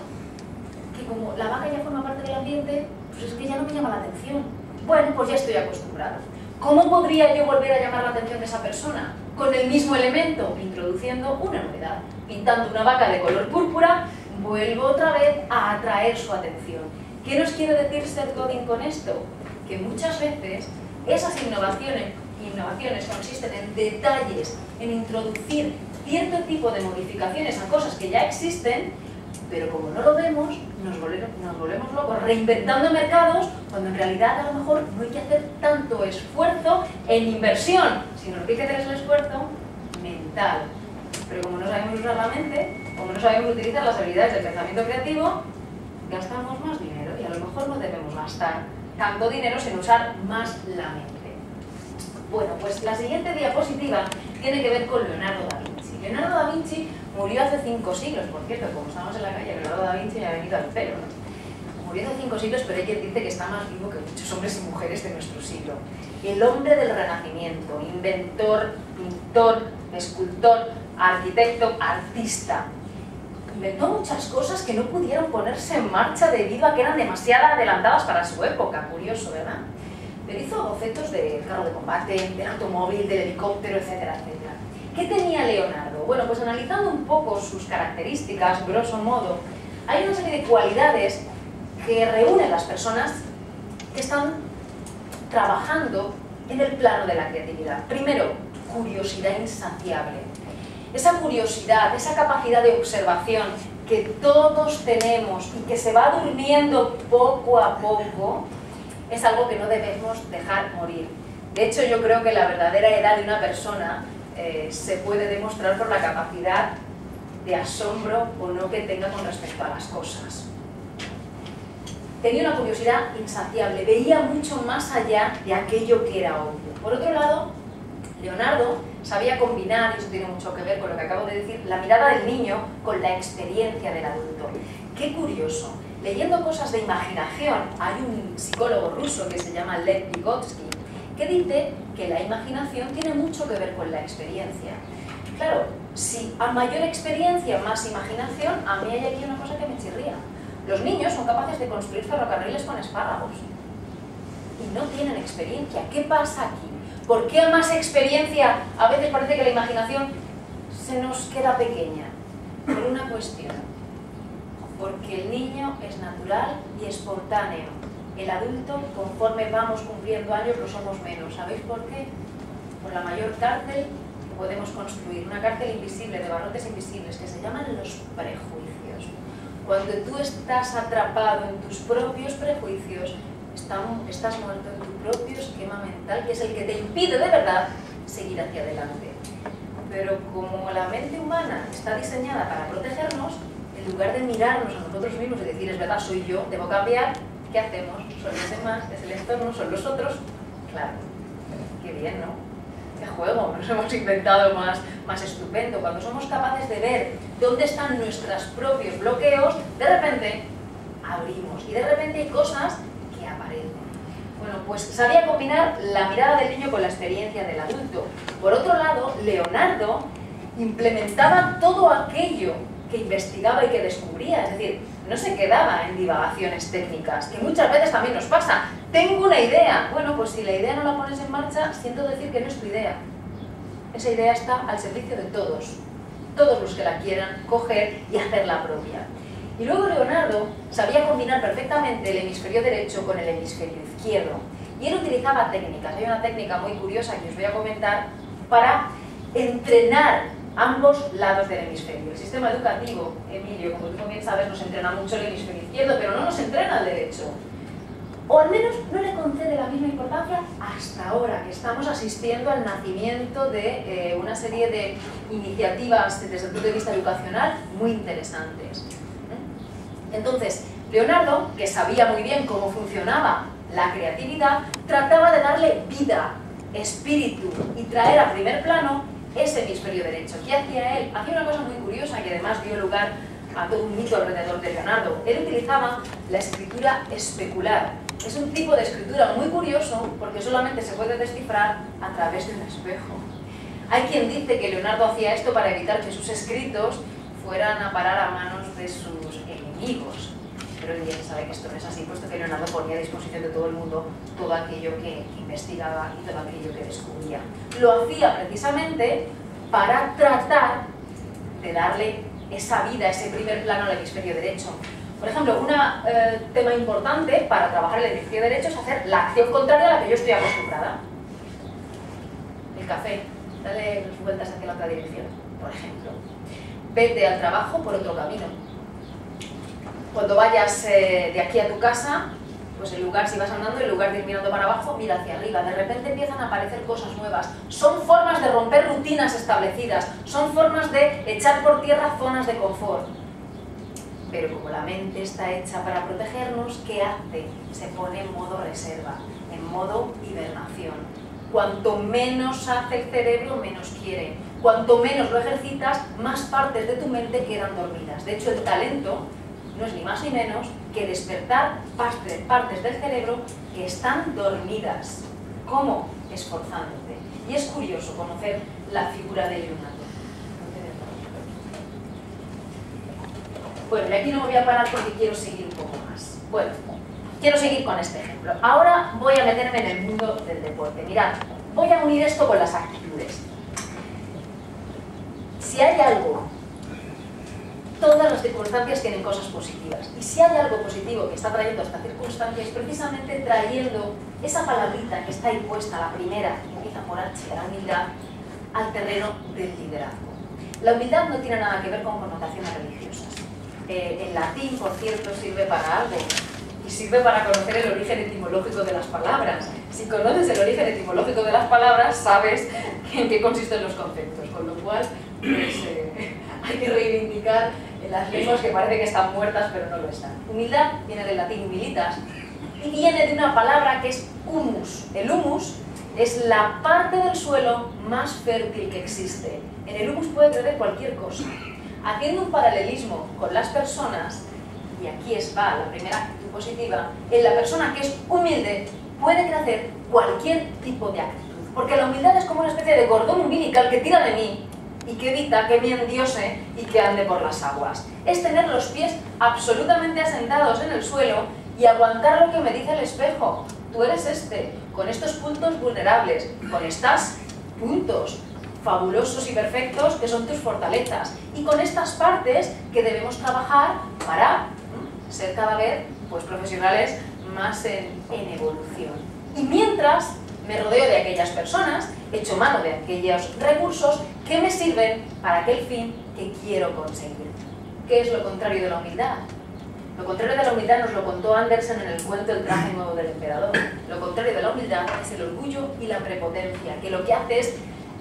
que como la vaca ya forma parte del ambiente, pues es que ya no me llama la atención. Bueno, pues ya estoy acostumbrado. ¿Cómo podría yo volver a llamar la atención de esa persona? Con el mismo elemento, introduciendo una novedad. Pintando una vaca de color púrpura, vuelvo otra vez a atraer su atención. ¿Qué nos quiere decir Seth Godin con esto? Que muchas veces esas innovaciones, innovaciones consisten en detalles, en introducir cierto tipo de modificaciones a cosas que ya existen, pero como no lo vemos, nos volvemos, nos volvemos locos reinventando mercados, cuando en realidad a lo mejor no hay que hacer tanto esfuerzo en inversión, sino lo que hay que hacer es el esfuerzo mental. Pero como no sabemos usar la mente, como no sabemos utilizar las habilidades del pensamiento creativo, gastamos más dinero y a lo mejor no debemos gastar tanto dinero sin usar más la mente. Bueno, pues la siguiente diapositiva tiene que ver con Leonardo da Vinci. Leonardo da Vinci murió hace cinco siglos, por cierto, como estamos en la calle, Leonardo da Vinci me ha venido al pelo, ¿no? Murió hace cinco siglos, pero hay quien dice que está más vivo que muchos hombres y mujeres de nuestro siglo. El hombre del Renacimiento, inventor, pintor, escultor, arquitecto, artista. Inventó muchas cosas que no pudieron ponerse en marcha debido a que eran demasiado adelantadas para su época, curioso, ¿verdad? Pero hizo bocetos del carro de combate, del automóvil, del helicóptero, etcétera, etcétera. ¿Qué tenía Leonardo? Bueno, pues analizando un poco sus características, grosso modo, hay una serie de cualidades que reúnen las personas que están trabajando en el plano de la creatividad. Primero, curiosidad insaciable. Esa curiosidad, esa capacidad de observación que todos tenemos y que se va durmiendo poco a poco, es algo que no debemos dejar morir. De hecho, yo creo que la verdadera edad de una persona eh, se puede demostrar por la capacidad de asombro o no que tenga con respecto a las cosas. Tenía una curiosidad insaciable, veía mucho más allá de aquello que era obvio. Por otro lado, Leonardo sabía combinar, y eso tiene mucho que ver con lo que acabo de decir, la mirada del niño con la experiencia del adulto. Qué curioso. Leyendo cosas de imaginación, hay un psicólogo ruso que se llama Lev Vygotsky, que dice que la imaginación tiene mucho que ver con la experiencia. Claro, si a mayor experiencia, más imaginación, a mí hay aquí una cosa que me chirría. Los niños son capaces de construir ferrocarriles con espárragos y no tienen experiencia. ¿Qué pasa aquí? ¿Por qué a más experiencia a veces parece que la imaginación se nos queda pequeña? Por una cuestión. Porque el niño es natural y espontáneo. El adulto, conforme vamos cumpliendo años, lo somos menos. ¿Sabéis por qué? Por la mayor cárcel que podemos construir. Una cárcel invisible, de barrotes invisibles, que se llaman los prejuicios. Cuando tú estás atrapado en tus propios prejuicios, estás muerto en tu propio esquema mental, que es el que te impide de verdad seguir hacia adelante. Pero como la mente humana está diseñada para protegernos, en lugar de mirarnos a nosotros mismos y decir, es verdad, soy yo, debo cambiar, ¿qué hacemos? Son los demás, es el entorno, son los otros. Claro, qué bien, ¿no? Qué juego, nos hemos inventado más, más estupendo. Cuando somos capaces de ver dónde están nuestros propios bloqueos, de repente abrimos y de repente hay cosas que aparecen. Bueno, pues sabía combinar la mirada del niño con la experiencia del adulto. Por otro lado, Leonardo implementaba todo aquello que investigaba y que descubría, es decir, no se quedaba en divagaciones técnicas, que muchas veces también nos pasa. Tengo una idea. Bueno, pues si la idea no la pones en marcha, siento decir que no es tu idea. Esa idea está al servicio de todos, todos los que la quieran coger y hacerla propia. Y luego Leonardo sabía combinar perfectamente el hemisferio derecho con el hemisferio izquierdo. Y él utilizaba técnicas. Hay una técnica muy curiosa que os voy a comentar para entrenar ambos lados del hemisferio. El sistema educativo, Emilio, como tú bien sabes, nos entrena mucho el hemisferio izquierdo, pero no nos entrena el derecho. O al menos no le concede la misma importancia hasta ahora, que estamos asistiendo al nacimiento de eh, una serie de iniciativas desde el punto de vista educacional muy interesantes. Entonces, Leonardo, que sabía muy bien cómo funcionaba la creatividad, trataba de darle vida, espíritu y traer a primer plano ese hemisferio derecho. ¿Qué hacía él? Hacía una cosa muy curiosa que además dio lugar a todo un mito alrededor de Leonardo. Él utilizaba la escritura especular. Es un tipo de escritura muy curioso porque solamente se puede descifrar a través de un espejo. Hay quien dice que Leonardo hacía esto para evitar que sus escritos fueran a parar a manos de sus enemigos. Pero hoy día se sabe que esto no es así, puesto que Leonardo ponía a disposición de todo el mundo todo aquello que investigaba y todo aquello que descubría. Lo hacía precisamente para tratar de darle esa vida, ese primer plano al hemisferio derecho. Por ejemplo, un eh, tema importante para trabajar el hemisferio derecho es hacer la acción contraria a la que yo estoy acostumbrada. El café, dale vueltas hacia la otra dirección, por ejemplo. Vete al trabajo por otro camino. Cuando vayas eh, de aquí a tu casa, pues en lugar, si vas andando, en lugar de ir mirando para abajo, mira hacia arriba. De repente empiezan a aparecer cosas nuevas. Son formas de romper rutinas establecidas, son formas de echar por tierra zonas de confort. Pero como la mente está hecha para protegernos, ¿qué hace? Se pone en modo reserva, en modo hibernación. Cuanto menos hace el cerebro, menos quiere. Cuanto menos lo ejercitas, más partes de tu mente quedan dormidas. De hecho, el talento no es ni más ni menos que despertar partes del cerebro que están dormidas. ¿Cómo? Esforzándote. Y es curioso conocer la figura de Leonardo. Bueno, y aquí no me voy a parar porque quiero seguir un poco más. Bueno, quiero seguir con este ejemplo. Ahora voy a meterme en el mundo del deporte. Mirad, voy a unir esto con las actitudes. Si hay algo, todas las circunstancias tienen cosas positivas. Y si hay algo positivo que está trayendo esta circunstancia, es precisamente trayendo esa palabrita que está ahí puesta, la primera, que empieza por H, la humildad, al terreno del liderazgo. La humildad no tiene nada que ver con connotaciones religiosas. Eh, el latín, por cierto, sirve para algo. Y sirve para conocer el origen etimológico de las palabras. Si conoces el origen etimológico de las palabras, sabes en qué consisten los conceptos. Con lo cual, pues, eh, hay que reivindicar las lenguas que parece que están muertas, pero no lo están. Humildad viene del latín humilitas y viene de una palabra que es humus. El humus es la parte del suelo más fértil que existe. En el humus puede crecer cualquier cosa. Haciendo un paralelismo con las personas, y aquí es va la primera actitud positiva, en la persona que es humilde puede crecer cualquier tipo de actitud. Porque la humildad es como una especie de cordón umbilical que tira de mí y que evita que me endiose y que ande por las aguas. Es tener los pies absolutamente asentados en el suelo y aguantar lo que me dice el espejo. Tú eres este, con estos puntos vulnerables, con estos puntos fabulosos y perfectos que son tus fortalezas, y con estas partes que debemos trabajar para ¿no? ser cada vez pues, profesionales más en, en evolución. Y mientras me rodeo de aquellas personas, echo mano de aquellos recursos que me sirven para aquel fin que quiero conseguir. ¿Qué es lo contrario de la humildad? Lo contrario de la humildad nos lo contó Andersen en el cuento El traje nuevo del emperador. Lo contrario de la humildad es el orgullo y la prepotencia, que lo que hace es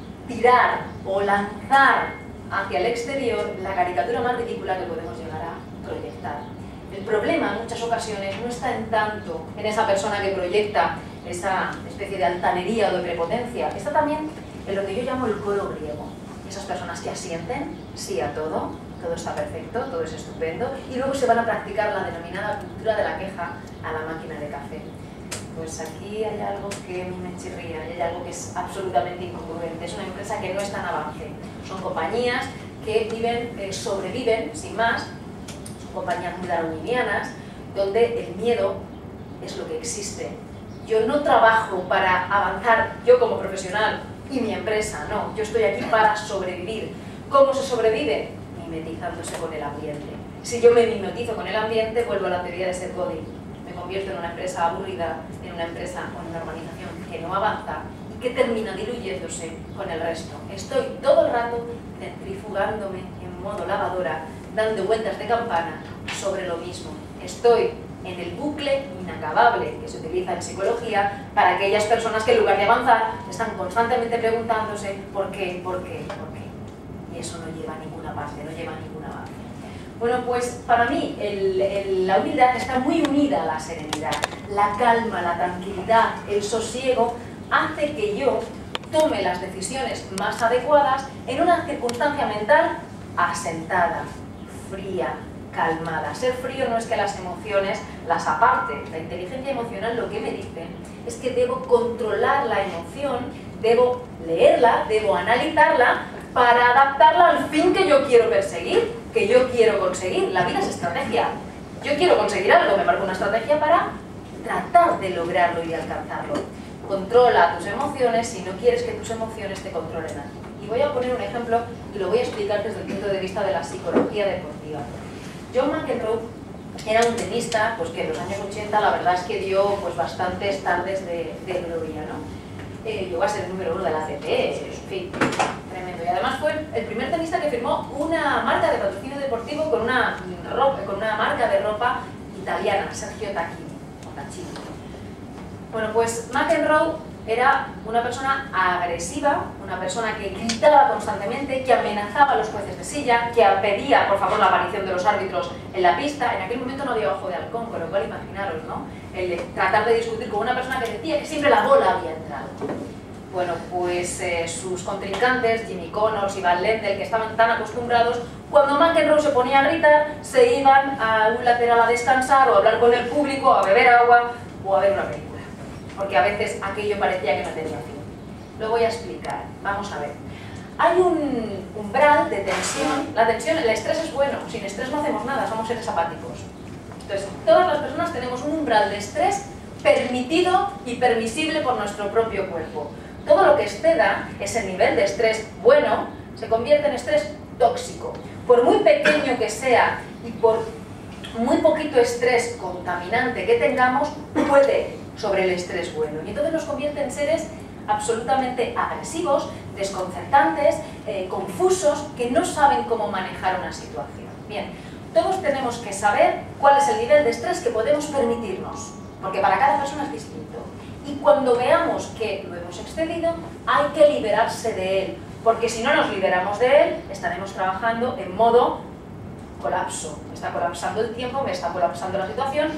tirar o lanzar hacia el exterior la caricatura más ridícula que podemos llegar a proyectar. El problema en muchas ocasiones no está en tanto en esa persona que proyecta esa especie de altanería o de prepotencia, está también en lo que yo llamo el coro griego. Esas personas que asienten sí a todo, todo está perfecto, todo es estupendo, y luego se van a practicar la denominada cultura de la queja a la máquina de café. Pues aquí hay algo que a mí me chirría, hay algo que es absolutamente incongruente. Es una empresa que no está en avance. Son compañías que viven, eh, sobreviven, sin más, son compañías muy darwinianas, donde el miedo es lo que existe. Yo no trabajo para avanzar yo como profesional y mi empresa, no. Yo estoy aquí para sobrevivir. ¿Cómo se sobrevive? Mimetizándose con el ambiente. Si yo me mimetizo con el ambiente, vuelvo a la teoría de Seth Godin. Me convierto en una empresa aburrida, en una empresa o en una organización que no avanza y que termina diluyéndose con el resto. Estoy todo el rato centrifugándome en modo lavadora, dando vueltas de campana sobre lo mismo. Estoy en el bucle inacabable que se utiliza en psicología para aquellas personas que en lugar de avanzar están constantemente preguntándose ¿por qué? ¿por qué? ¿por qué? Y eso no lleva a ninguna parte, no lleva a ningún avance. Bueno, pues para mí el, el, la humildad está muy unida a la serenidad. La calma, la tranquilidad, el sosiego hace que yo tome las decisiones más adecuadas en una circunstancia mental asentada, fría, calmada. Ser frío no es que las emociones las aparte. La inteligencia emocional lo que me dice es que debo controlar la emoción, debo leerla, debo analizarla para adaptarla al fin que yo quiero perseguir, que yo quiero conseguir. La vida es estrategia. Yo quiero conseguir algo, me marco una estrategia para tratar de lograrlo y de alcanzarlo. Controla tus emociones si no quieres que tus emociones te controlen a ti. Y voy a poner un ejemplo y lo voy a explicar desde el punto de vista de la psicología deportiva. John McEnroe era un tenista pues, que en los años ochenta la verdad es que dio pues, bastantes tardes de, de gloria, ¿no? Eh, llegó a ser el número uno de la A T P, en fin, tremendo. Y además fue el primer tenista que firmó una marca de patrocinio deportivo con una, ropa, con una marca de ropa italiana, Sergio Tacchini, o Tacchini. Bueno, pues McEnroe era una persona agresiva, una persona que gritaba constantemente, que amenazaba a los jueces de silla, que pedía, por favor, la aparición de los árbitros en la pista. En aquel momento no había ojo de halcón, con lo cual imaginaros, ¿no? El de tratar de discutir con una persona que decía que siempre la bola había entrado. Bueno, pues eh, sus contrincantes, Jimmy Connors y Van Lendl, que estaban tan acostumbrados, cuando McEnroe se ponía a gritar, se iban a un lateral a descansar o a hablar con el público, a beber agua o a ver una película. Porque a veces aquello parecía que no tenía fin. Lo voy a explicar. Vamos a ver. Hay un umbral de tensión. La tensión, el estrés es bueno. Sin estrés no hacemos nada, somos seres apáticos. Entonces, todas las personas tenemos un umbral de estrés permitido y permisible por nuestro propio cuerpo. Todo lo que exceda ese nivel de estrés bueno se convierte en estrés tóxico. Por muy pequeño que sea y por muy poquito estrés contaminante que tengamos, puede sobre el estrés bueno. Y entonces nos convierte en seres absolutamente agresivos, desconcertantes, eh, confusos, que no saben cómo manejar una situación. Bien, todos tenemos que saber cuál es el nivel de estrés que podemos permitirnos, porque para cada persona es distinto. Y cuando veamos que lo hemos excedido, hay que liberarse de él, porque si no nos liberamos de él, estaremos trabajando en modo colapso. Me está colapsando el tiempo, me está colapsando la situación,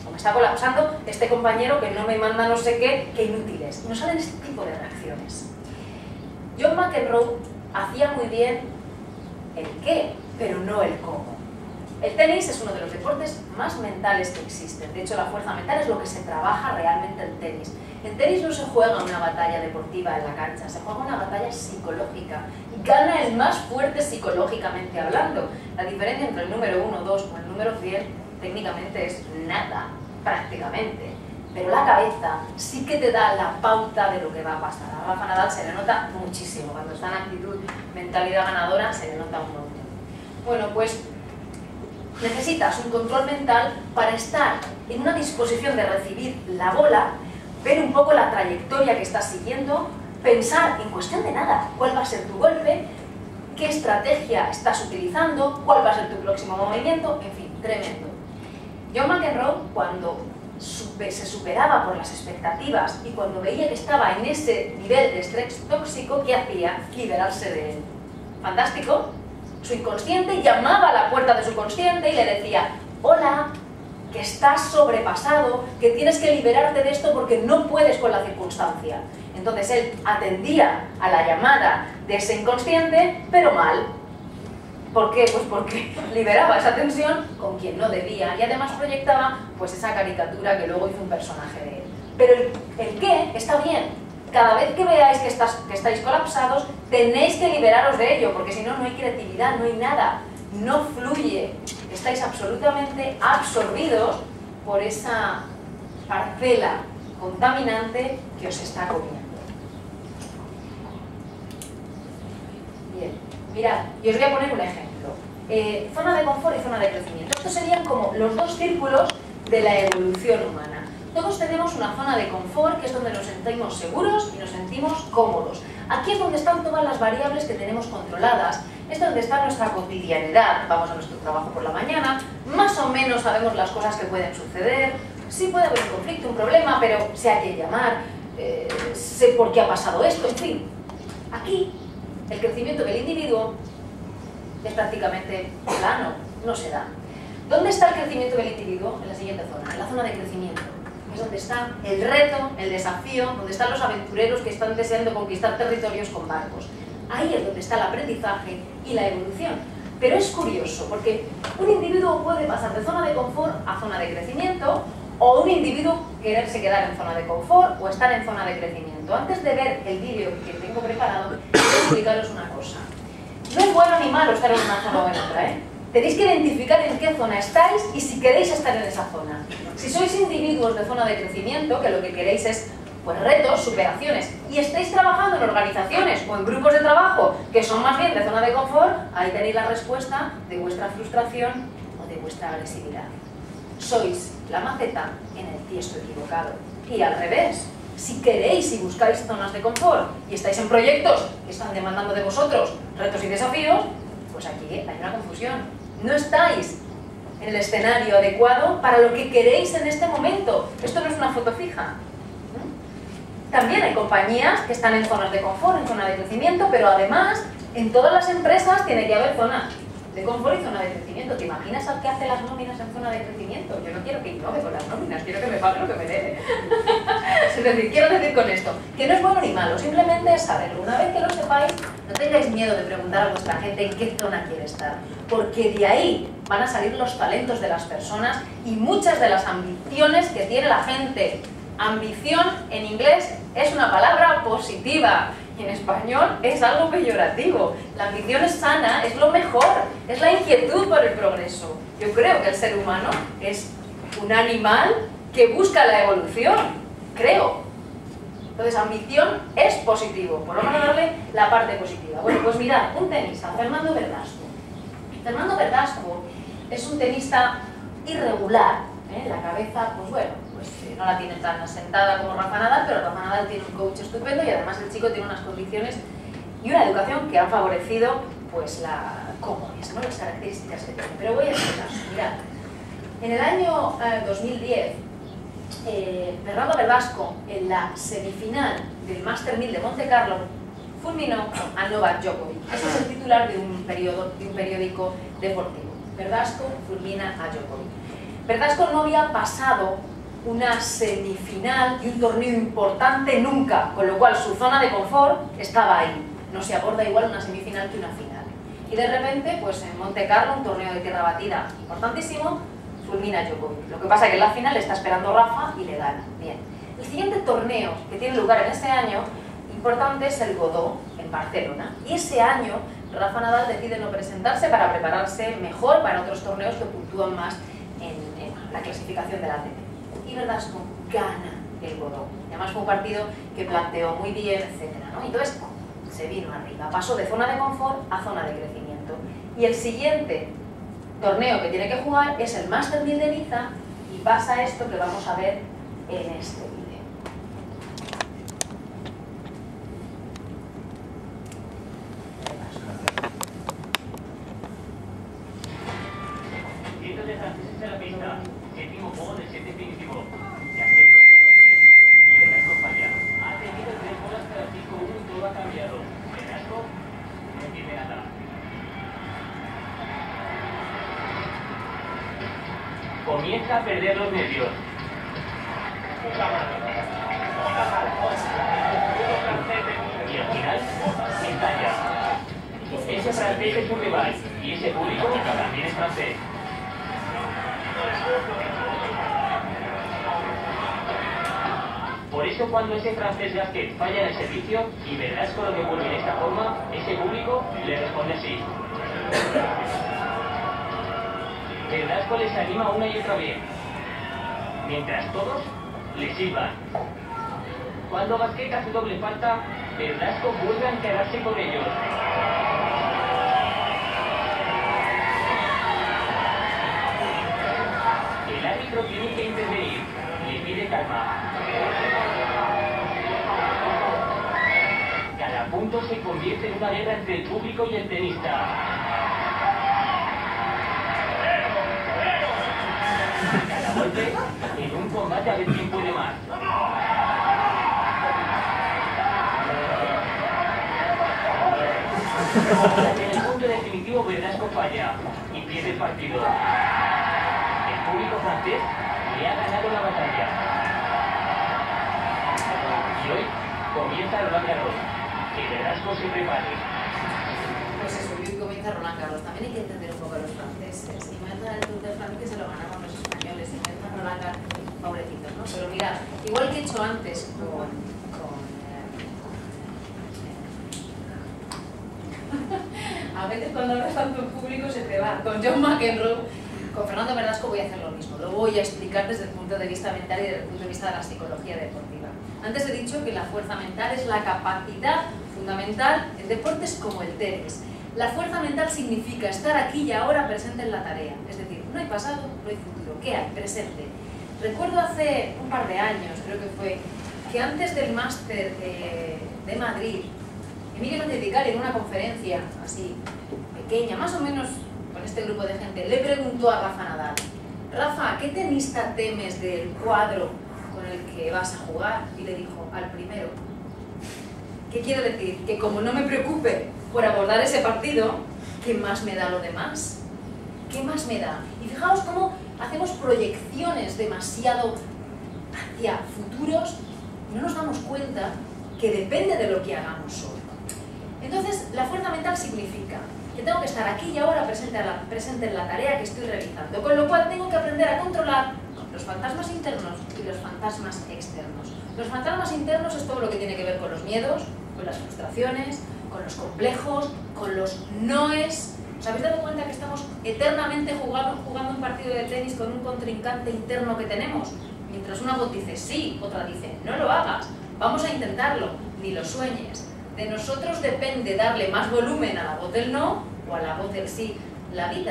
o me está colapsando este compañero que no me manda no sé qué, qué inútil es. Y nos salen este tipo de reacciones. John McEnroe hacía muy bien el qué, pero no el cómo. El tenis es uno de los deportes más mentales que existen. De hecho, la fuerza mental es lo que se trabaja realmente en tenis. En tenis no se juega una batalla deportiva en la cancha, se juega una batalla psicológica. Y gana el más fuerte psicológicamente hablando. La diferencia entre el número uno, dos o el número cien técnicamente es nada, prácticamente. Pero la cabeza sí que te da la pauta de lo que va a pasar. A Rafa Nadal se le nota muchísimo. Cuando está en actitud, mentalidad ganadora, se le nota un montón. Bueno, pues necesitas un control mental para estar en una disposición de recibir la bola, ver un poco la trayectoria que estás siguiendo, pensar en cuestión de nada cuál va a ser tu golpe, qué estrategia estás utilizando, cuál va a ser tu próximo movimiento, en fin, tremendo. John McEnroe, cuando se superaba por las expectativas y cuando veía que estaba en ese nivel de estrés tóxico, ¿qué hacía? Liberarse de él. Fantástico. Su inconsciente llamaba a la puerta de su consciente y le decía: hola, que estás sobrepasado, que tienes que liberarte de esto porque no puedes con la circunstancia. Entonces él atendía a la llamada de ese inconsciente, pero mal. ¿Por qué? Pues porque liberaba esa tensión con quien no debía y además proyectaba pues esa caricatura que luego hizo un personaje de él. Pero el, el qué está bien. Cada vez que veáis que, estás, que estáis colapsados, tenéis que liberaros de ello, porque si no, no hay creatividad, no hay nada, no fluye. Estáis absolutamente absorbidos por esa parcela contaminante que os está comiendo. Bien, mirad, y os voy a poner un ejemplo. Eh, zona de confort y zona de crecimiento. Estos serían como los dos círculos de la evolución humana. Todos tenemos una zona de confort, que es donde nos sentimos seguros y nos sentimos cómodos. Aquí es donde están todas las variables que tenemos controladas, es donde está nuestra cotidianidad. Vamos a nuestro trabajo por la mañana, más o menos sabemos las cosas que pueden suceder, sí puede haber un conflicto, un problema, pero sé a quién llamar, eh, sé por qué ha pasado esto, en fin. Aquí, el crecimiento del individuo es prácticamente plano, no se da. ¿Dónde está el crecimiento del individuo? En la siguiente zona, en la zona de crecimiento. Es donde está el reto, el desafío, donde están los aventureros que están deseando conquistar territorios con barcos. Ahí es donde está el aprendizaje y la evolución. Pero es curioso, porque un individuo puede pasar de zona de confort a zona de crecimiento, o un individuo quererse quedar en zona de confort o estar en zona de crecimiento. Antes de ver el vídeo que tengo preparado, quiero explicaros una cosa. No es bueno ni malo estar en una zona o en otra, ¿eh? Tenéis que identificar en qué zona estáis y si queréis estar en esa zona. Si sois individuos de zona de crecimiento, que lo que queréis es pues, retos, superaciones, y estáis trabajando en organizaciones o en grupos de trabajo que son más bien de zona de confort, ahí tenéis la respuesta de vuestra frustración o de vuestra agresividad. Sois la maceta en el tiesto equivocado. Y al revés, si queréis y buscáis zonas de confort y estáis en proyectos que están demandando de vosotros retos y desafíos, pues aquí hay una confusión. No estáis en el escenario adecuado para lo que queréis en este momento. Esto no es una foto fija. También hay compañías que están en zonas de confort, en zona de crecimiento, pero además en todas las empresas tiene que haber zonas de confort y zona de crecimiento. ¿Te imaginas al que hace las nóminas en zona de crecimiento? Yo no quiero que innove con las nóminas, quiero que me pague lo que me debe. Es decir, quiero decir con esto, que no es bueno ni malo, simplemente es saberlo. Una vez que lo sepáis, no tengáis miedo de preguntar a vuestra gente en qué zona quiere estar, porque de ahí van a salir los talentos de las personas y muchas de las ambiciones que tiene la gente. Ambición en inglés es una palabra positiva y en español es algo peyorativo. La ambición es sana, es lo mejor, es la inquietud por el progreso. Yo creo que el ser humano es un animal que busca la evolución, creo. Entonces, ambición es positivo, por lo menos darle la parte positiva. Bueno, pues mirad, un tenista, Fernando Verdasco. Fernando Verdasco es un tenista irregular, ¿eh? La cabeza, pues bueno, pues eh, no la tiene tan asentada como Rafa Nadal, pero Rafa Nadal tiene un coach estupendo y además el chico tiene unas condiciones y una educación que han favorecido pues la comodidad, ¿no? Las características que tiene. Pero voy a explicar, mirad. En el año eh, dos mil diez, eh, Fernando Verdasco, en la semifinal del Master mil de Monte Carlo, fulminó a Novak Djokovic. Ese es el titular de un, periodo, de un periódico deportivo. Verdasco fulmina a Djokovic. Verdasco no había pasado una semifinal de un torneo importante nunca, con lo cual su zona de confort estaba ahí. No se aborda igual una semifinal que una final. Y de repente, pues en Monte Carlo, un torneo de tierra batida importantísimo, fulmina a Djokovic. Lo que pasa es que en la final está esperando Rafa y le gana. Bien. El siguiente torneo que tiene lugar en este año importante es el Godó, en Barcelona. Y ese año Rafa Nadal decide no presentarse para prepararse mejor para otros torneos que puntúan más en, en la clasificación del A T P. Y Verdasco gana el Godó. Además fue un partido que planteó muy bien, etcétera, ¿no? Entonces se vino arriba, pasó de zona de confort a zona de crecimiento. Y el siguiente torneo que tiene que jugar es el Master mil de Niza y pasa esto que vamos a ver en este vídeo. Comienza a perder los nervios. Y al final, estalla. Ese francés es un rival y ese público también es francés. Por eso cuando ese francés Gasquet falla en el servicio y Verdasco lo devuelve de esta forma, ese público le responde así. Verdasco les anima una y otra vez, mientras todos le silban. Cuando Gasquet hace doble falta, Verdasco vuelve a encararse con ellos. El árbitro tiene que intervenir, le pide calma. Cada punto se convierte en una guerra entre el público y el tenista. Cada golpe en un combate a ver quién puede más. En el punto definitivo Verdasco falla y pierde el partido. El público francés le ha ganado la batalla. Y hoy comienza Roland Garros. Que Verdasco se prepare. Pues eso, hoy comienza Roland Garros. También hay que entender un poco a los franceses. Y me entra el Tour de Francia que se lo ganamos los españoles. Y me entra Roland Garros, pobrecitos, ¿no? Pero mirad, igual que he hecho antes con... con eh, a veces cuando hablas tanto en público se te va. Con John McEnroe, con Fernando Verdasco voy a hacer lo mismo. Lo voy a explicar desde el punto de vista mental y desde el punto de vista de la psicología deportiva. Antes he dicho que la fuerza mental es la capacidad fundamental en deportes como el tenis. La fuerza mental significa estar aquí y ahora presente en la tarea. Es decir, no hay pasado, no hay futuro. ¿Qué hay? Presente. Recuerdo hace un par de años, creo que fue, que antes del máster de, de Madrid, Emilio Sánchez Vicari en una conferencia así pequeña, más o menos con este grupo de gente, le preguntó a Rafa Nadal: Rafa, ¿qué tenista temes del cuadro con el que vas a jugar? Y le dijo: al primero. ¿Qué quiero decir? Que como no me preocupe por abordar ese partido, ¿qué más me da lo demás? ¿Qué más me da? Y fijaos cómo hacemos proyecciones demasiado hacia futuros y no nos damos cuenta que depende de lo que hagamos hoy. Entonces, la fuerza mental significa que tengo que estar aquí y ahora presente, a la, presente en la tarea que estoy realizando, con lo cual tengo que aprender a controlar los fantasmas internos y los fantasmas externos. Los fantasmas internos es todo lo que tiene que ver con los miedos, con las frustraciones, con los complejos, con los noes. ¿Os habéis dado cuenta que estamos eternamente jugando, jugando un partido de tenis con un contrincante interno que tenemos? Mientras una voz dice sí, otra dice no lo hagas, vamos a intentarlo, ni lo sueñes. De nosotros depende darle más volumen a la voz del no o a la voz del sí. La vida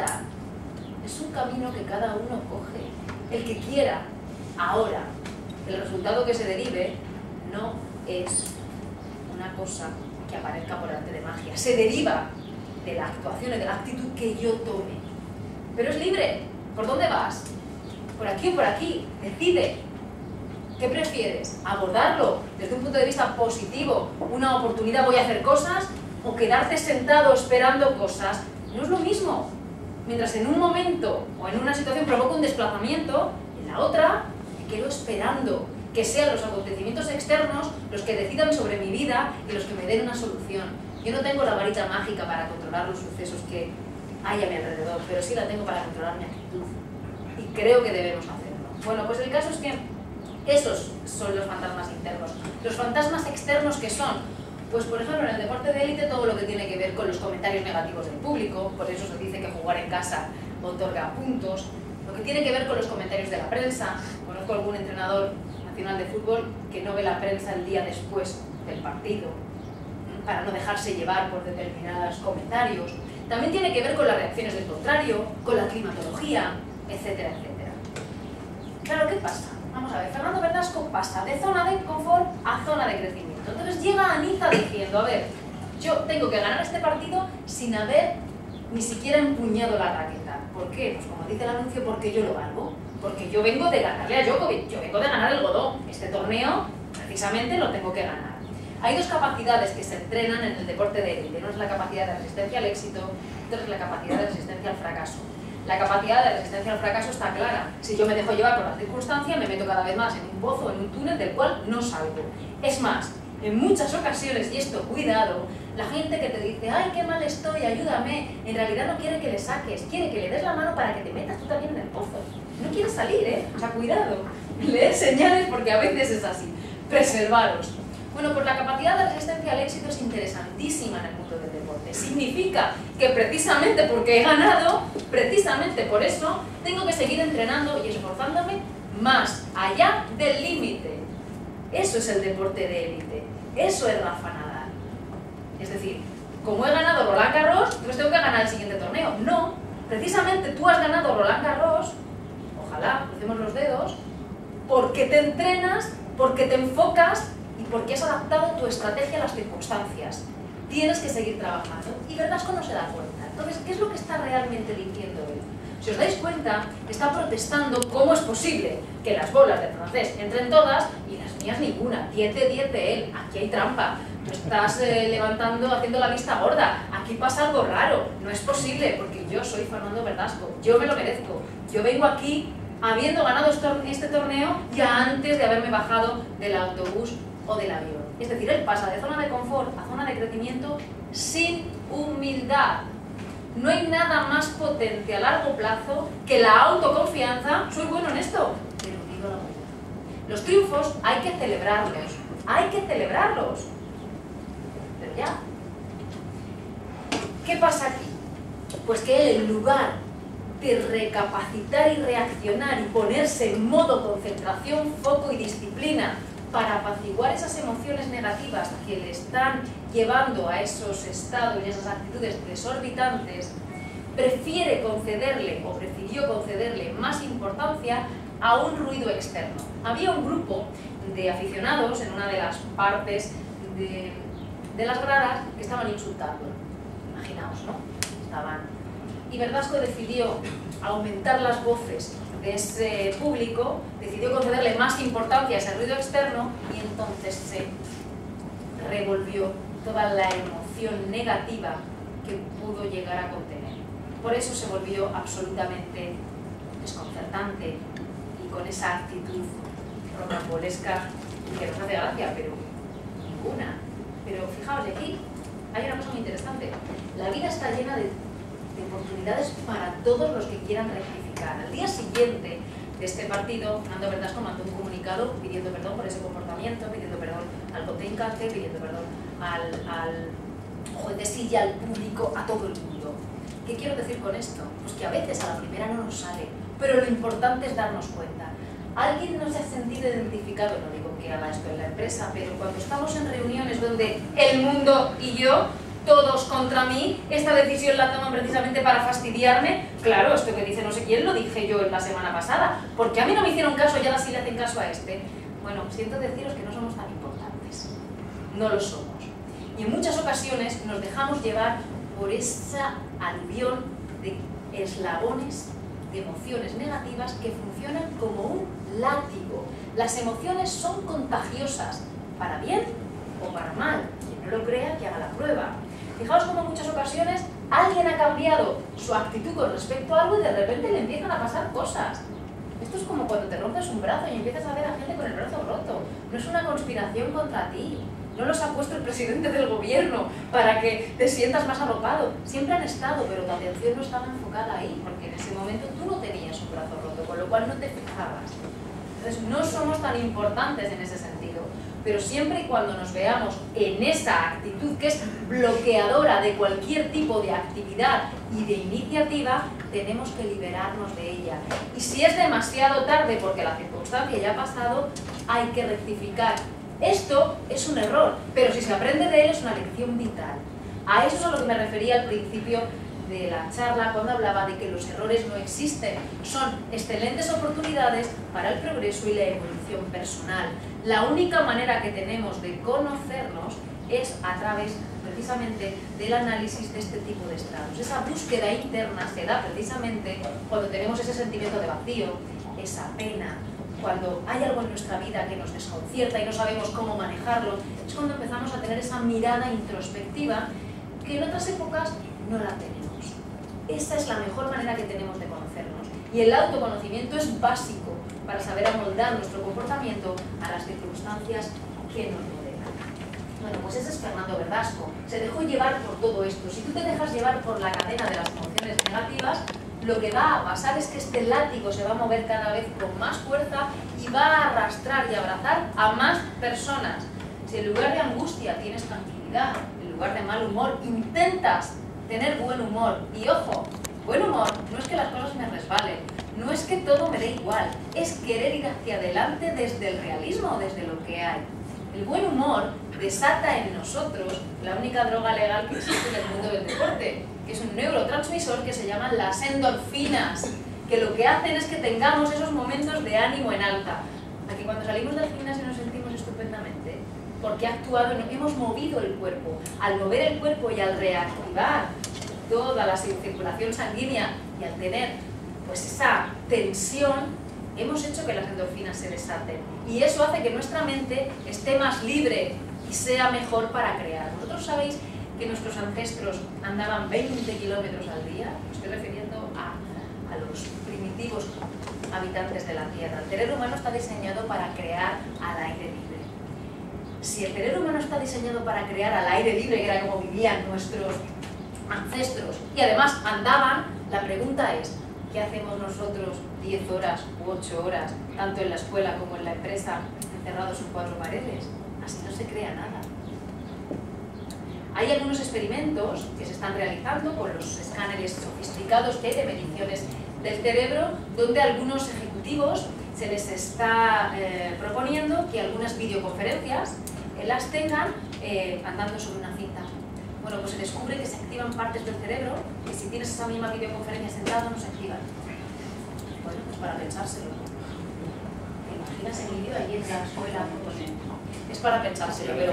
es un camino que cada uno coge. El que quiera, ahora, el resultado que se derive no es una cosa que aparezca por arte de magia. Se deriva de la actuación y de la actitud que yo tome. Pero es libre. ¿Por dónde vas? ¿Por aquí o por aquí? Decide. ¿Qué prefieres? ¿Abordarlo desde un punto de vista positivo? ¿Una oportunidad, voy a hacer cosas? ¿O quedarte sentado esperando cosas? No es lo mismo. Mientras en un momento o en una situación provoco un desplazamiento, en la otra me quedo esperando que sean los acontecimientos externos los que decidan sobre mi vida y los que me den una solución. Yo no tengo la varita mágica para controlar los sucesos que hay a mi alrededor, pero sí la tengo para controlar mi actitud. Y creo que debemos hacerlo. Bueno, pues el caso es que esos son los fantasmas internos. Los fantasmas externos, ¿qué son? Pues por ejemplo en el deporte de élite todo lo que tiene que ver con los comentarios negativos del público, por eso se dice que jugar en casa otorga puntos. Lo que tiene que ver con los comentarios de la prensa. Conozco algún entrenador nacional de fútbol que no ve la prensa el día después del partido para no dejarse llevar por determinados comentarios. También tiene que ver con las reacciones del contrario, con la climatología, etcétera, etcétera. Claro, ¿qué pasa? Vamos a ver, Fernando Verdasco pasa de zona de confort a zona de crecimiento. Entonces llega a Niza diciendo, a ver, yo tengo que ganar este partido sin haber ni siquiera empuñado la raqueta. ¿Por qué? Pues como dice el anuncio, porque yo lo valgo. Porque yo vengo de ganarle a Djokovic, yo vengo de ganar el Godó. Este torneo, precisamente, lo tengo que ganar. Hay dos capacidades que se entrenan en el deporte de élite. Una es la capacidad de resistencia al éxito, otra es la capacidad de resistencia al fracaso. La capacidad de resistencia al fracaso está clara. Si yo me dejo llevar por las circunstancias, me meto cada vez más en un pozo, en un túnel del cual no salgo. Es más, en muchas ocasiones, y esto cuidado, la gente que te dice, ay, qué mal estoy, ayúdame, en realidad no quiere que le saques, quiere que le des la mano para que te metas tú también en el pozo. No quiere salir, ¿eh? O sea, cuidado. Leed señales porque a veces es así. Preservaros. Bueno, pues la capacidad de resistencia al éxito es interesantísima en el mundo del deporte. Significa que precisamente porque he ganado, precisamente por eso, tengo que seguir entrenando y esforzándome más allá del límite. Eso es el deporte de élite. Eso es Rafa Nadal. Es decir, como he ganado Roland Garros, pues tengo que ganar el siguiente torneo. No, precisamente tú has ganado Roland Garros, ojalá, crucemos los dedos, porque te entrenas, porque te enfocas y porque has adaptado tu estrategia a las circunstancias. Tienes que seguir trabajando. Y Verdasco no se da cuenta. Entonces, ¿qué es lo que está realmente diciendo él? Si os dais cuenta, está protestando cómo es posible que las bolas del francés entren todas y las mías ninguna. diez de diez de él. Aquí hay trampa. Tú estás eh, levantando, haciendo la vista gorda. Aquí pasa algo raro. No es posible, porque yo soy Fernando Verdasco. Yo me lo merezco. Yo vengo aquí habiendo ganado este torneo ya antes de haberme bajado del autobús o del avión. Es decir, él pasa de zona de confort a zona de crecimiento sin humildad. No hay nada más potente a largo plazo que la autoconfianza. Soy bueno en esto, pero digo la verdad. Los triunfos hay que celebrarlos, hay que celebrarlos. Pero ya. ¿Qué pasa aquí? Pues que él, en lugar de recapacitar y reaccionar y ponerse en modo concentración, foco y disciplina para apaciguar esas emociones negativas que le están llevando a esos estados y esas actitudes desorbitantes, prefiere concederle o prefirió concederle más importancia a un ruido externo. Había un grupo de aficionados en una de las partes de, de las gradas que estaban insultando. Imaginaos, ¿no? Estaban... Y Verdasco decidió aumentar las voces de ese público, decidió concederle más importancia a ese ruido externo y entonces se revolvió toda la emoción negativa que pudo llegar a contener. Por eso se volvió absolutamente desconcertante y con esa actitud rocambolesca que nos hace gracia, pero ninguna. Pero fijaos, aquí hay una cosa muy interesante. La vida está llena de, de oportunidades para todos los que quieran rectificar. Al día siguiente de este partido, Fernando Verdasco mandó un comunicado pidiendo perdón por ese comportamiento, pidiendo perdón al contrincante, pidiendo perdón al, al juez de silla, al público, a todo el mundo. ¿Qué quiero decir con esto? Pues que a veces a la primera no nos sale, pero lo importante es darnos cuenta. ¿Alguien no se ha sentido identificado? No digo que haga esto en la empresa, pero cuando estamos en reuniones donde el mundo y yo, todos contra mí, esta decisión la toman precisamente para fastidiarme, claro, esto que dice no sé quién lo dije yo la semana pasada, porque a mí no me hicieron caso y ahora sí le hacen caso a este. Bueno, siento deciros que no somos tan importantes, no lo somos. Y en muchas ocasiones nos dejamos llevar por esa aluvión de eslabones de emociones negativas que funcionan como un látigo. Las emociones son contagiosas, para bien o para mal. Quien no lo crea, que haga la prueba. Fijaos cómo en muchas ocasiones alguien ha cambiado su actitud con respecto a algo y de repente le empiezan a pasar cosas. Esto es como cuando te rompes un brazo y empiezas a ver a gente con el brazo roto. No es una conspiración contra ti. No los ha puesto el presidente del gobierno para que te sientas más arropado. Siempre han estado, pero tu atención no estaba enfocada ahí, porque en ese momento tú no tenías un brazo roto, con lo cual no te fijabas. Entonces no somos tan importantes en ese sentido, pero siempre y cuando nos veamos en esa actitud que es bloqueadora de cualquier tipo de actividad y de iniciativa, tenemos que liberarnos de ella. Y si es demasiado tarde porque la circunstancia ya ha pasado, hay que rectificar. Esto es un error, pero si se aprende de él es una lección vital. A eso es a lo que me refería al principio de la charla cuando hablaba de que los errores no existen, son excelentes oportunidades para el progreso y la evolución personal. La única manera que tenemos de conocernos es a través precisamente del análisis de este tipo de estados. Esa búsqueda interna se da precisamente cuando tenemos ese sentimiento de vacío, esa pena, cuando hay algo en nuestra vida que nos desconcierta y no sabemos cómo manejarlo, es cuando empezamos a tener esa mirada introspectiva que en otras épocas no la tenemos. Esa es la mejor manera que tenemos de conocernos. Y el autoconocimiento es básico para saber amoldar nuestro comportamiento a las circunstancias que nos rodean. Bueno, pues ese es Fernando Verdasco. Se dejó llevar por todo esto. Si tú te dejas llevar por la cadena de las emociones negativas, lo que va a pasar es que este látigo se va a mover cada vez con más fuerza y va a arrastrar y abrazar a más personas. Si en lugar de angustia tienes tranquilidad, en lugar de mal humor intentas tener buen humor, y ojo, buen humor no es que las cosas me resbalen, no es que todo me dé igual, es querer ir hacia adelante desde el realismo, desde lo que hay. El buen humor desata en nosotros la única droga legal que existe en el mundo del deporte, que es un neurotransmisor que se llaman las endorfinas, que lo que hacen es que tengamos esos momentos de ánimo en alta. Aquí cuando salimos del gimnasio nos sentimos estupendamente, porque ha actuado, hemos movido el cuerpo. Al mover el cuerpo y al reactivar toda la circulación sanguínea y al tener pues esa tensión, hemos hecho que las endorfinas se desaten. Y eso hace que nuestra mente esté más libre y sea mejor para crear. Vosotros sabéis que nuestros ancestros andaban veinte kilómetros al día. Me estoy refiriendo a, a los primitivos habitantes de la Tierra. El cerebro humano está diseñado para crear al aire libre. Si el cerebro humano está diseñado para crear al aire libre, que era como vivían nuestros ancestros, y además andaban, la pregunta es, ¿qué hacemos nosotros diez horas u ocho horas, tanto en la escuela como en la empresa, encerrados en cuatro paredes? Así no se crea nada. Hay algunos experimentos que se están realizando con los escáneres sofisticados que hay de mediciones del cerebro, donde a algunos ejecutivos se les está eh, proponiendo que algunas videoconferencias eh, las tengan eh, andando sobre una cinta. Bueno, pues se descubre que se activan partes del cerebro que si tienes esa misma videoconferencia sentado no se activan. Bueno, pues para pensárselo. ¿Te imaginas el vídeo ahí en la escuela? Es para pensárselo, pero...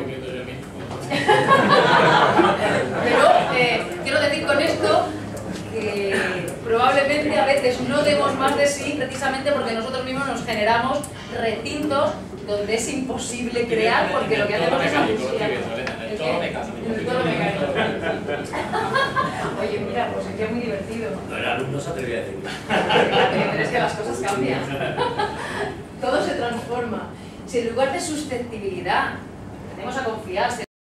pero eh, quiero decir con esto que probablemente a veces no demos más de sí precisamente porque nosotros mismos nos generamos recintos donde es imposible crear porque lo que hacemos es angustiar. ¿El qué? El todo mecánico. Oye, mira, pues sería muy divertido. No, el alumno se atrevía a decir. Pero es que las cosas cambian. Todo se transforma. Si en lugar de susceptibilidad tenemos a confiarse